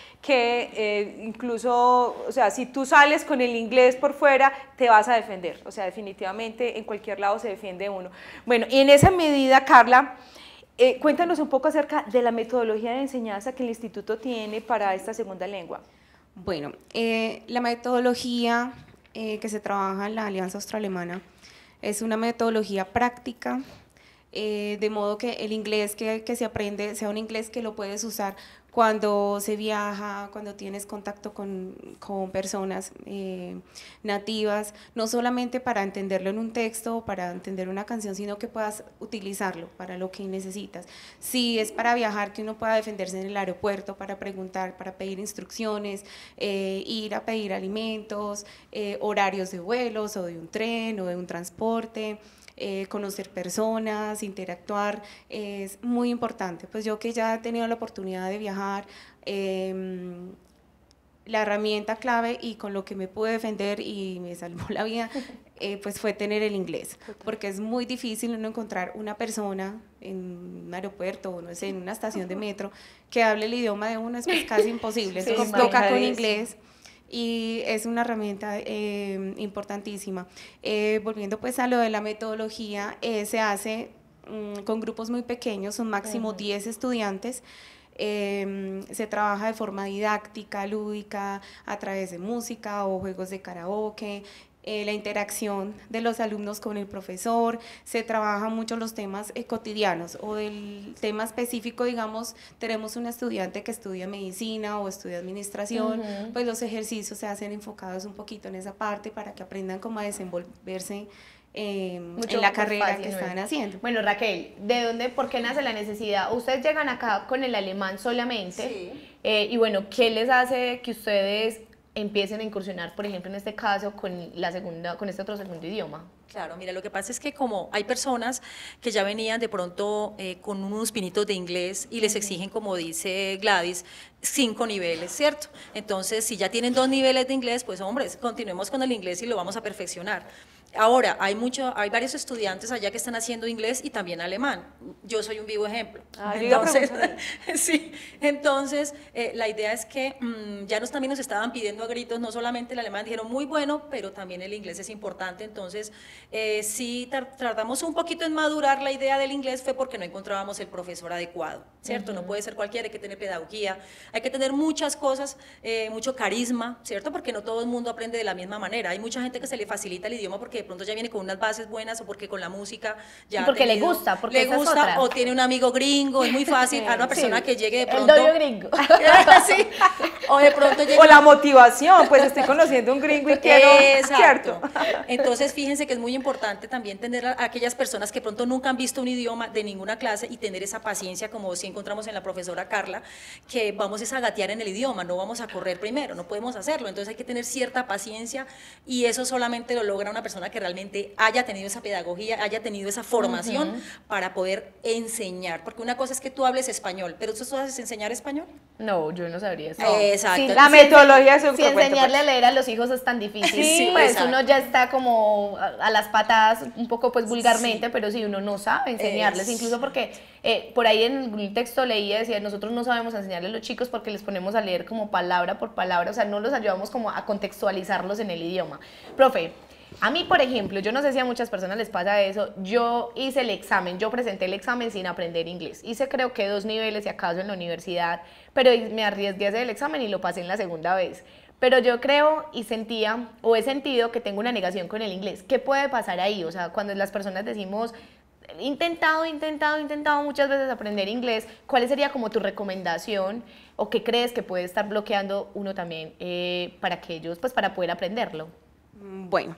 que incluso, o sea, si tú sales con el inglés por fuera, te vas a defender. O sea, definitivamente en cualquier lado se defiende uno. Bueno, y en esa medida, Carla, cuéntanos un poco acerca de la metodología de enseñanza que el instituto tiene para esta segunda lengua. Bueno, la metodología que se trabaja en la Alianza Austroalemana es una metodología práctica, de modo que el inglés que se aprende sea un inglés que lo puedes usar cuando se viaja, cuando tienes contacto con personas nativas, no solamente para entenderlo en un texto o para entender una canción, sino que puedas utilizarlo para lo que necesitas. Si es para viajar, que uno pueda defenderse en el aeropuerto, para preguntar, para pedir instrucciones, ir a pedir alimentos, horarios de vuelos o de un tren o de un transporte, conocer personas, interactuar, es muy importante. Pues yo que ya he tenido la oportunidad de viajar, la herramienta clave y con lo que me pude defender y me salvó la vida, pues fue tener el inglés, porque es muy difícil uno encontrar una persona en un aeropuerto o no sé, en una estación de metro que hable el idioma de uno, es pues casi imposible, Sí, entonces toca con inglés y es una herramienta importantísima. Volviendo pues a lo de la metodología, se hace con grupos muy pequeños, son máximo 10 estudiantes. Se trabaja de forma didáctica, lúdica, a través de música o juegos de karaoke, la interacción de los alumnos con el profesor, se trabaja mucho los temas cotidianos o del tema específico, digamos, tenemos una estudiante que estudia medicina o estudia administración, pues los ejercicios se hacen enfocados un poquito en esa parte para que aprendan cómo a desenvolverse en la carrera que están haciendo. Bueno, Raquel, ¿por qué nace la necesidad? Ustedes llegan acá con el alemán solamente, Sí. Y bueno, ¿qué les hace que ustedes empiecen a incursionar, por ejemplo, en este caso, con este otro segundo idioma? Claro, mira, lo que pasa es que como hay personas que ya venían de pronto con unos pinitos de inglés y les exigen, como dice Gladys, 5 niveles, ¿cierto? Entonces, si ya tienen 2 niveles de inglés, pues hombre, continuemos con el inglés y lo vamos a perfeccionar. Ahora, hay varios estudiantes allá que están haciendo inglés y también alemán. Yo soy un vivo ejemplo. Entonces, la idea es que también nos estaban pidiendo a gritos, no solamente el alemán, dijeron muy bueno, pero también el inglés es importante. Entonces, sí tardamos un poquito en madurar la idea del inglés, fue porque no encontrábamos el profesor adecuado, ¿cierto? No puede ser cualquiera, hay que tener pedagogía, hay que tener muchas cosas, mucho carisma, ¿cierto? Porque no todo el mundo aprende de la misma manera. Hay mucha gente que se le facilita el idioma porque de pronto ya viene con unas bases buenas o porque con la música ya porque le gusta, porque le gusta, o tiene un amigo gringo, es muy fácil a una persona que llegue de pronto. El doble gringo. Sí. O de pronto llega. O la motivación, pues estoy conociendo un gringo y quiero. Exacto. Entonces, fíjense que es muy importante también tener a aquellas personas que pronto nunca han visto un idioma de ninguna clase y tener esa paciencia, como sí encontramos en la profesora Carla, que vamos a gatear en el idioma, no vamos a correr primero, no podemos hacerlo. Entonces, hay que tener cierta paciencia y eso solamente lo logra una persona que realmente haya tenido esa pedagogía, haya tenido esa formación para poder enseñar. Porque una cosa es que tú hables español, pero ¿tú sabes enseñar español? No, yo no sabría eso. Exacto. Sí, La metodología es si enseñarle a leer a los hijos es tan difícil, Sí, pues exacto. uno ya está como a las patadas un poco pues vulgarmente, pero si uno no sabe enseñarles, incluso porque por ahí en el texto leía, decía, nosotros no sabemos enseñarle a los chicos porque les ponemos a leer como palabra por palabra, o sea, no los ayudamos como a contextualizarlos en el idioma. Profe, a mí, por ejemplo, yo no sé si a muchas personas les pasa eso, yo hice el examen, yo presenté el examen sin aprender inglés, hice creo que 2 niveles si acaso en la universidad, pero me arriesgué a hacer el examen y lo pasé en la segunda vez. Pero yo creo y sentía, o he sentido que tengo una negación con el inglés. ¿Qué puede pasar ahí? O sea, cuando las personas decimos, he intentado muchas veces aprender inglés, ¿cuál sería como tu recomendación o qué crees que puede estar bloqueando uno también para que ellos, pues para poder aprenderlo? Bueno,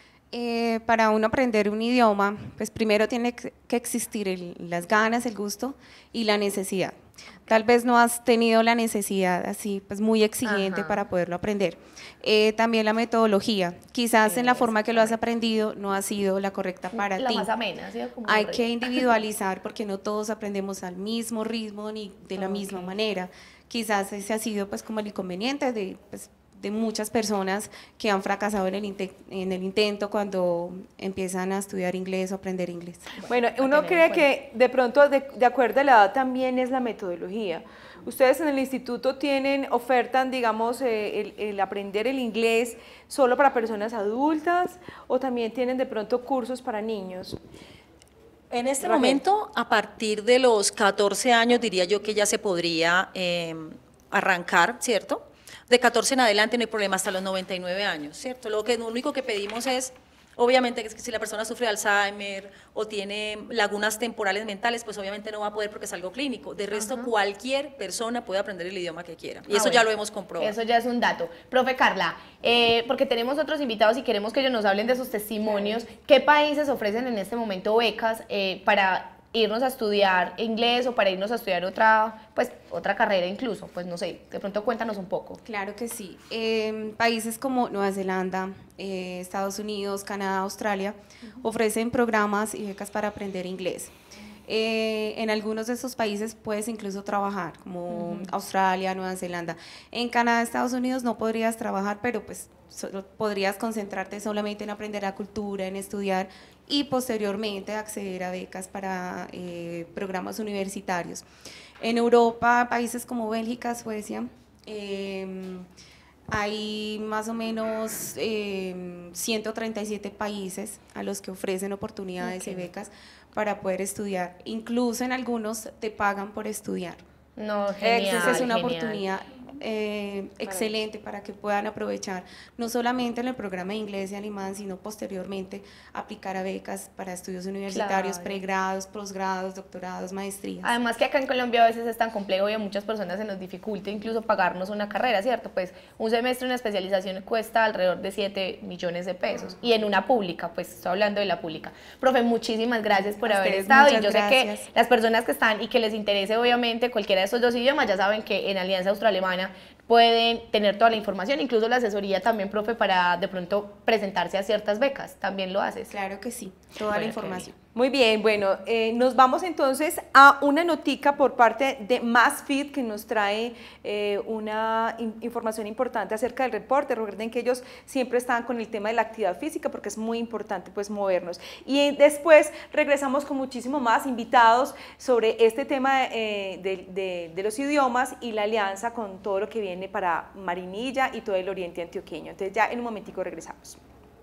para uno aprender un idioma, pues primero tiene que existir las ganas, el gusto y la necesidad. Tal vez no has tenido la necesidad así, pues muy exigente para poderlo aprender. También la metodología, quizás en la forma que lo has aprendido no ha sido la correcta para ti. La más amena, ha sido como Hay que individualizar porque no todos aprendemos al mismo ritmo ni de la misma manera. Quizás ese ha sido pues como el inconveniente de muchas personas que han fracasado en el intento cuando empiezan a estudiar inglés o aprender inglés. Bueno, uno cree que de pronto, de acuerdo a la edad, también es la metodología. Ustedes en el instituto ofertan, digamos, el aprender el inglés solo para personas adultas o también tienen de pronto cursos para niños. En este momento, a partir de los 14 años, diría yo que ya se podría arrancar, ¿cierto? De 14 en adelante no hay problema hasta los 99 años, ¿cierto? Lo único que pedimos es, obviamente, que si la persona sufre de Alzheimer o tiene lagunas temporales mentales, pues obviamente no va a poder porque es algo clínico. De resto, cualquier persona puede aprender el idioma que quiera. Y eso ya lo hemos comprobado. Eso ya es un dato. Profe Carla, porque tenemos otros invitados y queremos que ellos nos hablen de sus testimonios. ¿Qué países ofrecen en este momento becas para irnos a estudiar inglés o para irnos a estudiar otra carrera incluso? Pues no sé, de pronto cuéntanos un poco. Claro que sí. Países como Nueva Zelanda, Estados Unidos, Canadá, Australia ofrecen programas y becas para aprender inglés. En algunos de esos países puedes incluso trabajar, como Australia, Nueva Zelanda. En Canadá, Estados Unidos no podrías trabajar, pero pues podrías concentrarte solamente en aprender la cultura, en estudiar y posteriormente acceder a becas para programas universitarios. En Europa, países como Bélgica, Suecia, hay más o menos 137 países a los que ofrecen oportunidades y becas para poder estudiar. Incluso en algunos te pagan por estudiar. No, genial. Entonces es una genial. oportunidad excelente para que puedan aprovechar, no solamente en el programa de inglés y alemán, sino posteriormente aplicar a becas para estudios universitarios, Claro. pregrados, posgrados, doctorados, maestrías. Además que acá en Colombia a veces es tan complejo y a muchas personas se nos dificulta incluso pagarnos una carrera, ¿cierto? Pues un semestre, una especialización cuesta alrededor de 7 millones de pesos y en una pública, pues estoy hablando de la pública. Profe, muchísimas gracias por A haber ustedes, estado y muchas yo sé gracias. que las personas que están y que les interese obviamente cualquiera de estos dos idiomas ya saben que en Alianza Austroalemana pueden tener toda la información, incluso la asesoría también, profe, para de pronto presentarse a ciertas becas, también lo haces. Claro que sí, toda Bueno, la qué información. Muy bien, bueno, nos vamos entonces a una notica por parte de MassFit que nos trae una información importante acerca del reporte. Recuerden que ellos siempre están con el tema de la actividad física porque es muy importante pues movernos. Y después regresamos con muchísimo más invitados sobre este tema de los idiomas y la alianza con todo lo que viene para Marinilla y todo el oriente antioqueño. Entonces ya en un momentico regresamos.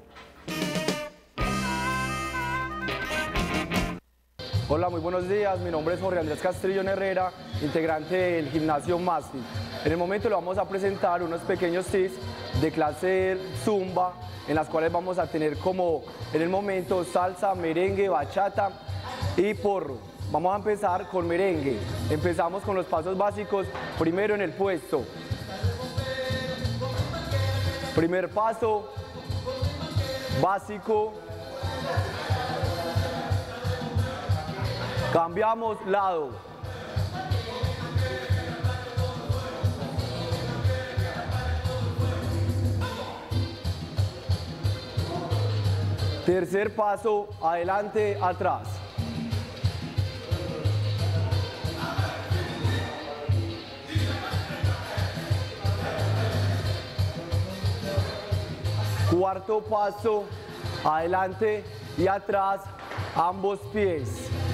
Hola, muy buenos días. Mi nombre es Jorge Andrés Castrillón Herrera, integrante del gimnasio MassFit. En el momento le vamos a presentar unos pequeños tips de clase Zumba, en las cuales vamos a tener como en el momento salsa, merengue, bachata y porro. Vamos a empezar con merengue. Empezamos con los pasos básicos, primero en el puesto. Primer paso, básico. Cambiamos lado. Tercer paso, adelante, atrás. Cuarto paso, adelante y atrás, ambos pies.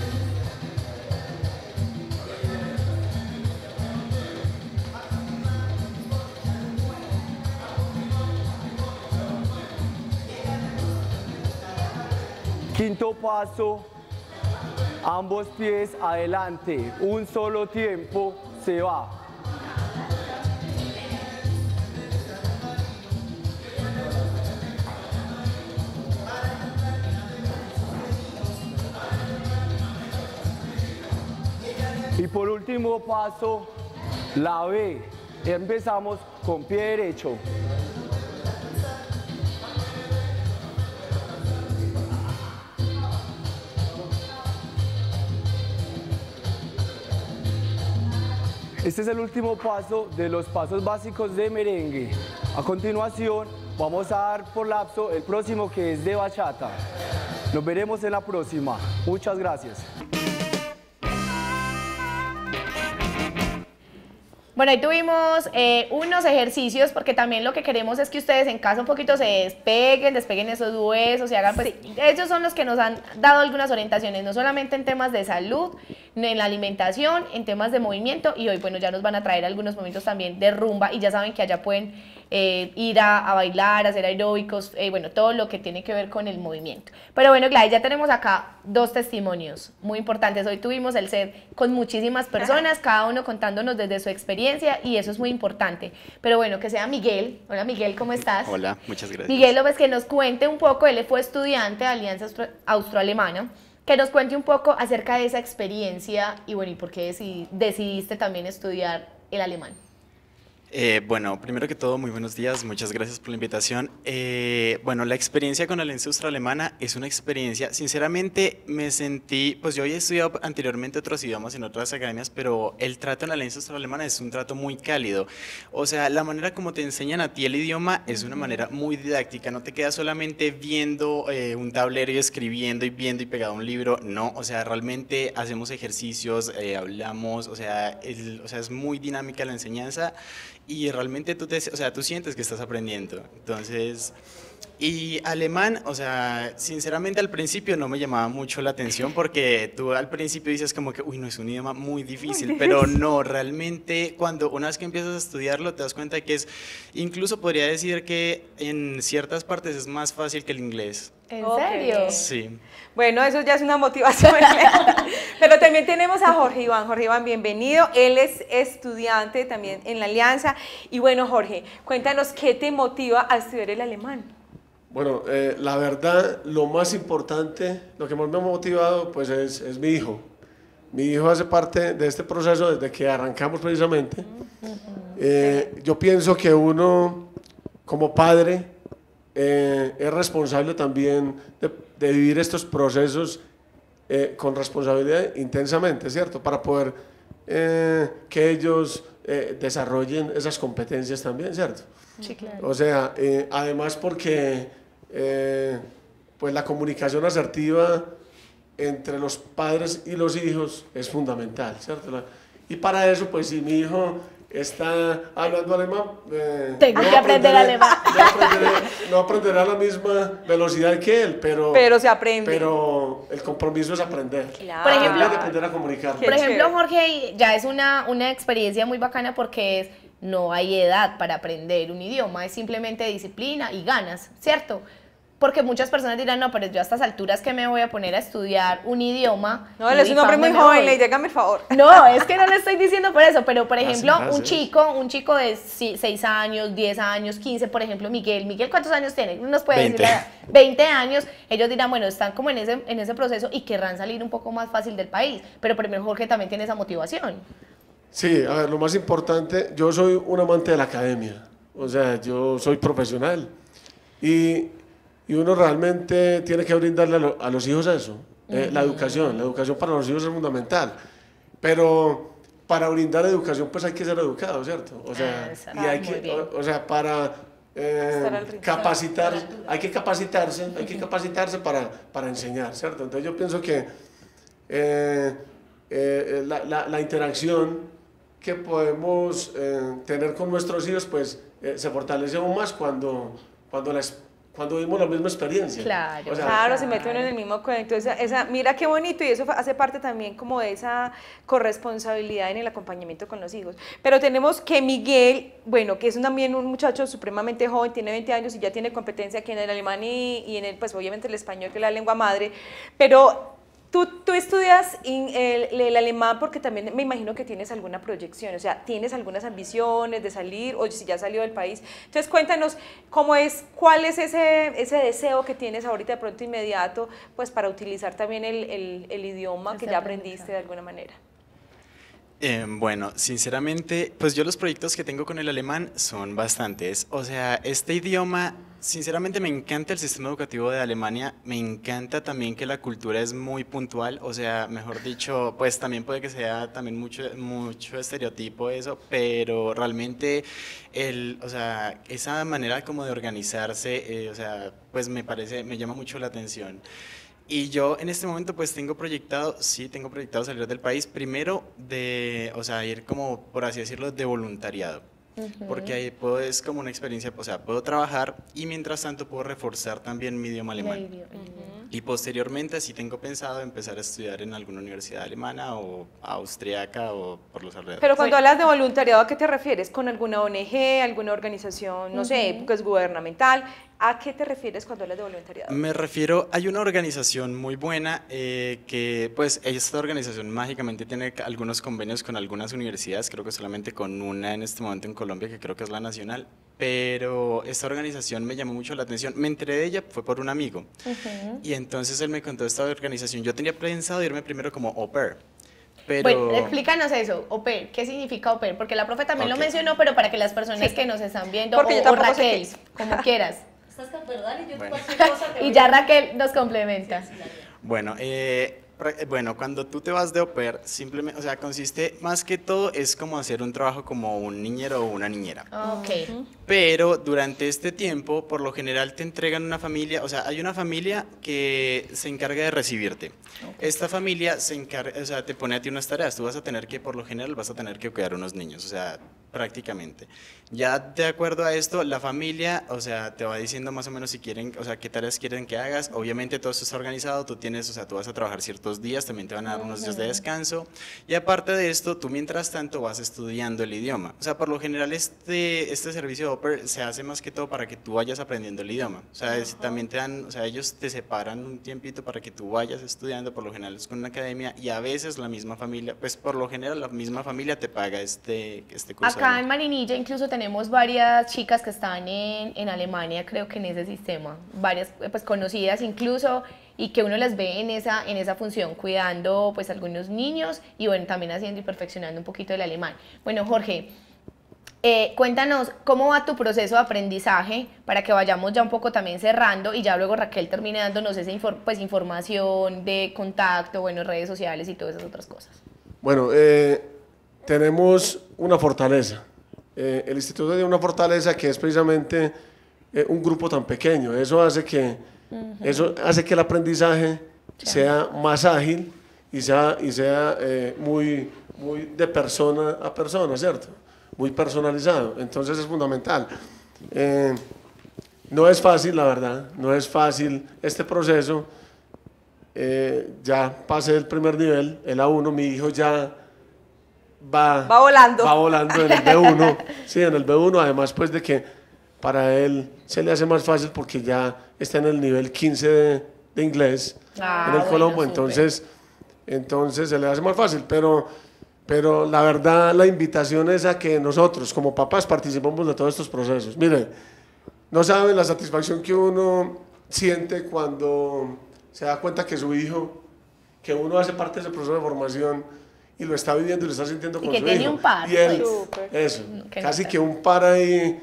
Quinto paso, ambos pies adelante, un solo tiempo, se va. Y por último paso, la B. Empezamos con pie derecho. Este es el último paso de los pasos básicos de merengue. A continuación, vamos a dar por lapso el próximo, que es de bachata. Nos veremos en la próxima. Muchas gracias. Bueno, ahí tuvimos unos ejercicios, porque también lo que queremos es que ustedes en casa un poquito se despeguen esos huesos y hagan, pues, ellos son los que nos han dado algunas orientaciones, no solamente en temas de salud, en la alimentación, en temas de movimiento, y hoy, bueno, ya nos van a traer algunos momentos también de rumba, y ya saben que allá pueden ir a bailar, a hacer aeróbicos, bueno, todo lo que tiene que ver con el movimiento. Pero bueno, Gladys, ya tenemos acá dos testimonios muy importantes. Hoy tuvimos el set con muchísimas personas, cada uno contándonos desde su experiencia, y eso es muy importante. Pero bueno, que sea Miguel. Hola Miguel, ¿cómo estás? Hola, muchas gracias. Miguel López, que nos cuente un poco, él fue estudiante de Alianza Austroalemana, que nos cuente un poco acerca de esa experiencia y bueno, y por qué decidiste también estudiar el alemán. Bueno, primero que todo, muy buenos días, muchas gracias por la invitación. Bueno, la experiencia con la Alianza Austroalemana es una experiencia, sinceramente me sentí, pues yo había estudiado anteriormente otros idiomas en otras academias, pero el trato en la Alianza Austroalemana es un trato muy cálido. O sea, la manera como te enseñan a ti el idioma es una manera muy didáctica, no te quedas solamente viendo un tablero y escribiendo y viendo y pegado a un libro, no, o sea, realmente hacemos ejercicios, hablamos, o sea, es muy dinámica la enseñanza. Y realmente tú sientes que estás aprendiendo. Entonces, y alemán, o sea, sinceramente al principio no me llamaba mucho la atención porque tú al principio dices como que, uy, no, es un idioma muy difícil, pero no, realmente una vez que empiezas a estudiarlo te das cuenta de que incluso podría decir que en ciertas partes es más fácil que el inglés. ¿En serio? Sí. Bueno, eso ya es una motivación. Pero también tenemos a Jorge Iván. Jorge Iván, bienvenido. Él es estudiante también en la Alianza. Y bueno, Jorge, cuéntanos qué te motiva a estudiar el alemán. Bueno, la verdad, lo más importante, lo que más me ha motivado, pues es mi hijo. Mi hijo hace parte de este proceso desde que arrancamos precisamente. Yo pienso que uno, como padre, es responsable también de vivir estos procesos con responsabilidad intensamente, ¿cierto? Para poder que ellos desarrollen esas competencias también, ¿cierto? Sí, claro. O sea, además porque pues la comunicación asertiva entre los padres y los hijos es fundamental, ¿cierto? Y para eso, pues si mi hijo está hablando alemán, tengo que aprender alemán. No aprenderá a la misma velocidad que él, pero se aprende. Pero el compromiso es aprender. Claro. Por ejemplo, aprender a comunicar. Por ejemplo, Jorge, ya es una experiencia muy bacana porque no hay edad para aprender un idioma, es simplemente disciplina y ganas, ¿cierto? Porque muchas personas dirán, no, pero yo a estas alturas que me voy a poner a estudiar un idioma. No, él es un hombre muy joven, le dígame el favor. No, es que no le estoy diciendo por eso, pero por ejemplo, un chico de 6 años, 10 años, 15, por ejemplo, Miguel, ¿cuántos años tiene? Nos puede 20. decir 20 años, ellos dirán, bueno, están como en ese proceso y querrán salir un poco más fácil del país, pero por ejemplo, Jorge también tiene esa motivación. Sí, a ver, lo más importante, yo soy un amante de la academia, o sea, yo soy profesional y uno realmente tiene que brindarle a los hijos eso, la educación para los hijos es fundamental, pero para brindar educación pues hay que ser educado, ¿cierto? O sea, y hay que, o sea, para hay que capacitarse para enseñar, ¿cierto? Entonces yo pienso que la interacción que podemos tener con nuestros hijos pues se fortalece aún más cuando vivimos la misma experiencia. Claro, o sea, claro, se mete uno en el mismo cuento. Mira qué bonito, y eso hace parte también como de esa corresponsabilidad en el acompañamiento con los hijos. Pero tenemos que Miguel, bueno, que es también un muchacho supremamente joven, tiene 20 años y ya tiene competencia aquí en el alemán y en pues obviamente el español, que es la lengua madre, pero tú estudias el alemán porque también me imagino que tienes alguna proyección, o sea, tienes algunas ambiciones de salir, o si ya salió del país. Entonces cuéntanos cuál es ese deseo que tienes ahorita de pronto inmediato, pues para utilizar también el idioma que ya aprendiste de alguna manera. Bueno, sinceramente, pues yo los proyectos que tengo con el alemán son bastantes. O sea, este idioma, sinceramente me encanta el sistema educativo de Alemania, me encanta también que la cultura es muy puntual, o sea, mejor dicho, pues también puede que sea también mucho estereotipo eso, pero realmente o sea, esa manera como de organizarse, o sea, pues me llama mucho la atención. Y yo en este momento pues tengo proyectado salir del país, primero o sea, ir como, por así decirlo, de voluntariado. Porque ahí es como una experiencia, o sea, puedo trabajar y mientras tanto puedo reforzar también mi idioma alemán. Y posteriormente sí tengo pensado empezar a estudiar en alguna universidad alemana o austriaca o por los alrededores. Pero cuando hablas de voluntariado, ¿a qué te refieres? ¿Con alguna ONG, alguna organización, no sé, pues gubernamental? ¿A qué te refieres cuando hablas de voluntariado? Me refiero, hay una organización muy buena que pues esta organización mágicamente tiene algunos convenios con algunas universidades, creo que solamente con una en este momento en Colombia, que creo que es la Nacional, pero esta organización me llamó mucho la atención, me enteré de ella, fue por un amigo, y entonces él me contó esta organización, yo tenía pensado irme primero como au pair, pero... Bueno, explícanos eso, au pair, ¿qué significa au pair? Porque la profe también lo mencionó, pero para que las personas que nos están viendo, o Raquel, como quieras. Bueno. Y ya Raquel nos complementa. Bueno, bueno, cuando tú te vas de au pair, simplemente, o sea, consiste más que todo, es como hacer un trabajo como un niñero o una niñera. Ok. Pero durante este tiempo, por lo general te entregan una familia, o sea, hay una familia que se encarga de recibirte. Esta familia se encarga, o sea, te pone a ti unas tareas, tú vas a tener que, por lo general, vas a tener que cuidar unos niños, o sea, prácticamente. Ya de acuerdo a esto, la familia, o sea, te va diciendo más o menos si quieren, o sea, qué tareas quieren que hagas. Obviamente todo esto está organizado, tú tienes, o sea, tú vas a trabajar ciertos días, también te van a dar unos días de descanso. Y aparte de esto, tú mientras tanto vas estudiando el idioma. O sea, por lo general este servicio de au pair se hace más que todo para que tú vayas aprendiendo el idioma. O sea, también te dan, o sea, ellos te separan un tiempito para que tú vayas estudiando, por lo general es con una academia, y a veces la misma familia, pues por lo general la misma familia te paga este curso. Acá en Marinilla incluso tenemos varias chicas que están en Alemania, creo que en ese sistema, varias pues conocidas incluso, y que uno las ve en esa función, cuidando pues algunos niños y bueno, también haciendo y perfeccionando un poquito el alemán. Bueno, Jorge, cuéntanos cómo va tu proceso de aprendizaje para que vayamos ya un poco también cerrando y ya luego Raquel termine dándonos esa información de contacto, bueno, redes sociales y todas esas otras cosas. Bueno, tenemos una fortaleza. El instituto tiene una fortaleza que es precisamente un grupo tan pequeño. Eso hace que el aprendizaje sea más ágil y sea muy de persona a persona, ¿cierto? Muy personalizado. Entonces es fundamental. No es fácil, la verdad, no es fácil este proceso. Ya pasé el primer nivel, el A1, mi hijo ya va volando en el B1, sí, en el B1, además pues de que para él se le hace más fácil porque ya está en el nivel 15 de inglés en el Colombo, entonces se le hace más fácil, pero la verdad la invitación es a que nosotros como papás participemos de todos estos procesos. Miren, no saben la satisfacción que uno siente cuando se da cuenta que su hijo, que uno hace parte de ese proceso de formación y lo está viviendo y lo está sintiendo con su hijo. Y que tiene un par. Y él, eso, casi que un par ahí,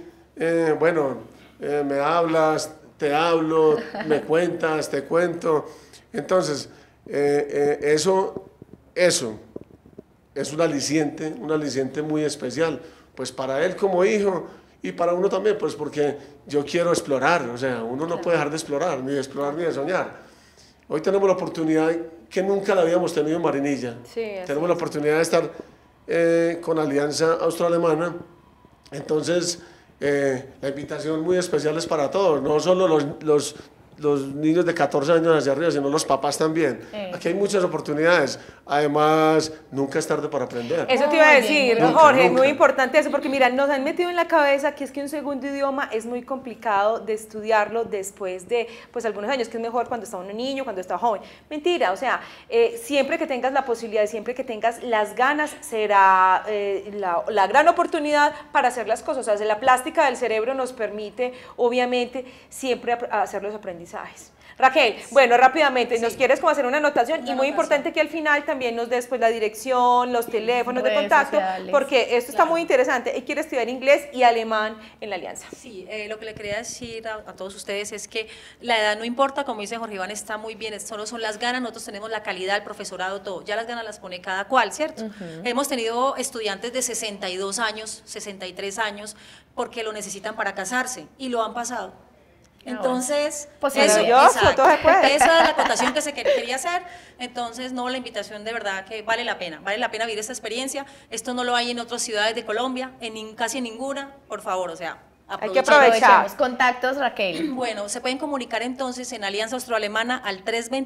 me hablas, te hablo, me cuentas, te cuento. Entonces, eso es un aliciente muy especial, pues para él como hijo y para uno también, pues porque yo quiero explorar, o sea, uno no puede dejar de explorar, ni de soñar. Hoy tenemos la oportunidad que nunca la habíamos tenido en Marinilla. Sí, tenemos la oportunidad de estar con Alianza Austroalemana. Entonces, la invitación muy especial es para todos, no solo los niños de 14 años hacia arriba, sino los papás también. Aquí hay muchas oportunidades. Además, nunca es tarde para aprender. Eso te iba a decir, Jorge, muy importante eso, porque mira, nos han metido en la cabeza que es que un segundo idioma es muy complicado de estudiarlo después de pues algunos años, que es mejor cuando está uno niño, cuando está joven. Mentira, o sea, siempre que tengas la posibilidad, siempre que tengas las ganas, será la gran oportunidad para hacer las cosas. O sea, la plástica del cerebro nos permite, obviamente, siempre hacer los aprendizajes. Raquel, bueno, rápidamente, ¿nos quieres como hacer una anotación? Y muy importante que al final también nos des pues la dirección, los teléfonos de contacto, sociales, porque esto está muy interesante. Él quiere estudiar inglés y alemán en la Alianza. Sí, lo que le quería decir a todos ustedes es que la edad no importa, como dice Jorge Iván, está muy bien, solo son las ganas, nosotros tenemos la calidad, el profesorado, todo, ya las ganas las pone cada cual, ¿cierto? Hemos tenido estudiantes de 62 años, 63 años, porque lo necesitan para casarse y lo han pasado. Entonces, pues esa es la acotación que se quería hacer. Entonces, no, la invitación de verdad que vale la pena vivir esta experiencia. Esto no lo hay en otras ciudades de Colombia, casi ninguna, por favor, o sea, hay que aprovechar. Contactos, Raquel. Bueno, se pueden comunicar entonces en Alianza Austroalemana al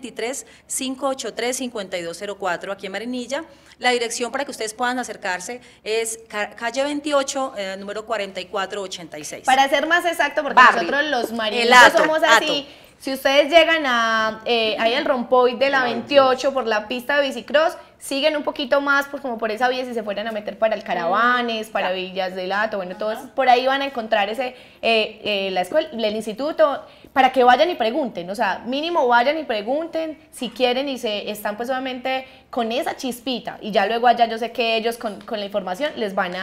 323-583-5204 aquí en Marinilla. La dirección para que ustedes puedan acercarse es calle 28, número 4486. Para ser más exacto, porque nosotros los marineros somos así, Si ustedes llegan ahí al Rompoy de la 28 por la pista de bicicross, siguen un poquito más pues como por esa vía si se fueran a meter para el Caravanes, para Villas del Hato, bueno, todo eso, por ahí van a encontrar la escuela, el instituto, para que vayan y pregunten, o sea, mínimo vayan y pregunten si quieren y están pues obviamente con esa chispita y ya luego allá yo sé que ellos con la información les van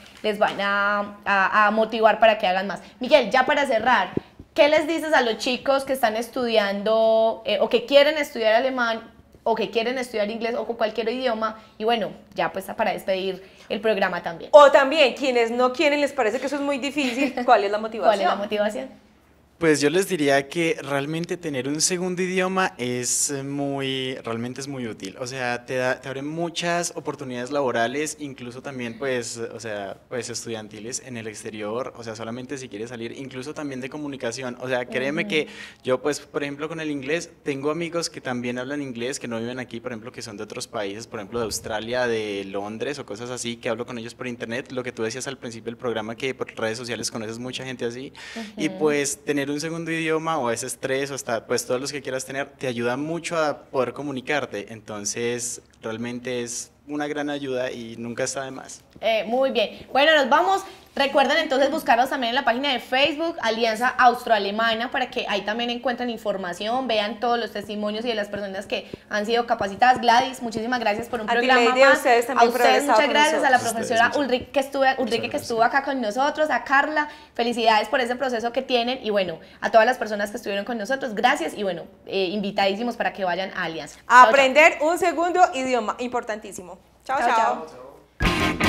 a motivar para que hagan más. Miguel, ya para cerrar, ¿qué les dices a los chicos que están estudiando o que quieren estudiar alemán o que quieren estudiar inglés o cualquier idioma? Y bueno, ya pues para despedir el programa también. O también, quienes no quieren, les parece que eso es muy difícil, ¿cuál es la motivación? ¿Cuál es la motivación? Pues yo les diría que realmente tener un segundo idioma realmente es muy útil. O sea, te abre muchas oportunidades laborales, incluso también pues estudiantiles en el exterior, o sea, solamente si quieres salir, incluso también de comunicación. O sea, créeme que yo pues, por ejemplo, con el inglés, tengo amigos que también hablan inglés, que no viven aquí, por ejemplo, que son de otros países, por ejemplo, de Australia, de Londres o cosas así, que hablo con ellos por internet. Lo que tú decías al principio del programa, que por redes sociales conoces mucha gente así, y pues tener un segundo idioma o ese estrés o hasta pues todos los que quieras tener te ayuda mucho a poder comunicarte, entonces realmente es una gran ayuda y nunca está de más. Muy bien, bueno, nos vamos. Recuerden entonces buscarnos también en la página de Facebook, Alianza Austroalemana, para que ahí también encuentren información, vean todos los testimonios y de las personas que han sido capacitadas. Gladys, muchísimas gracias por un programa más. A ustedes también por haber estado muchas con gracias, nosotros. a la profesora Ulrike que estuvo acá con nosotros, a Carla, felicidades por ese proceso que tienen y bueno, a todas las personas que estuvieron con nosotros, gracias y bueno, invitadísimos para que vayan a Alianza. A aprender un segundo idioma, importantísimo. Chao, chao.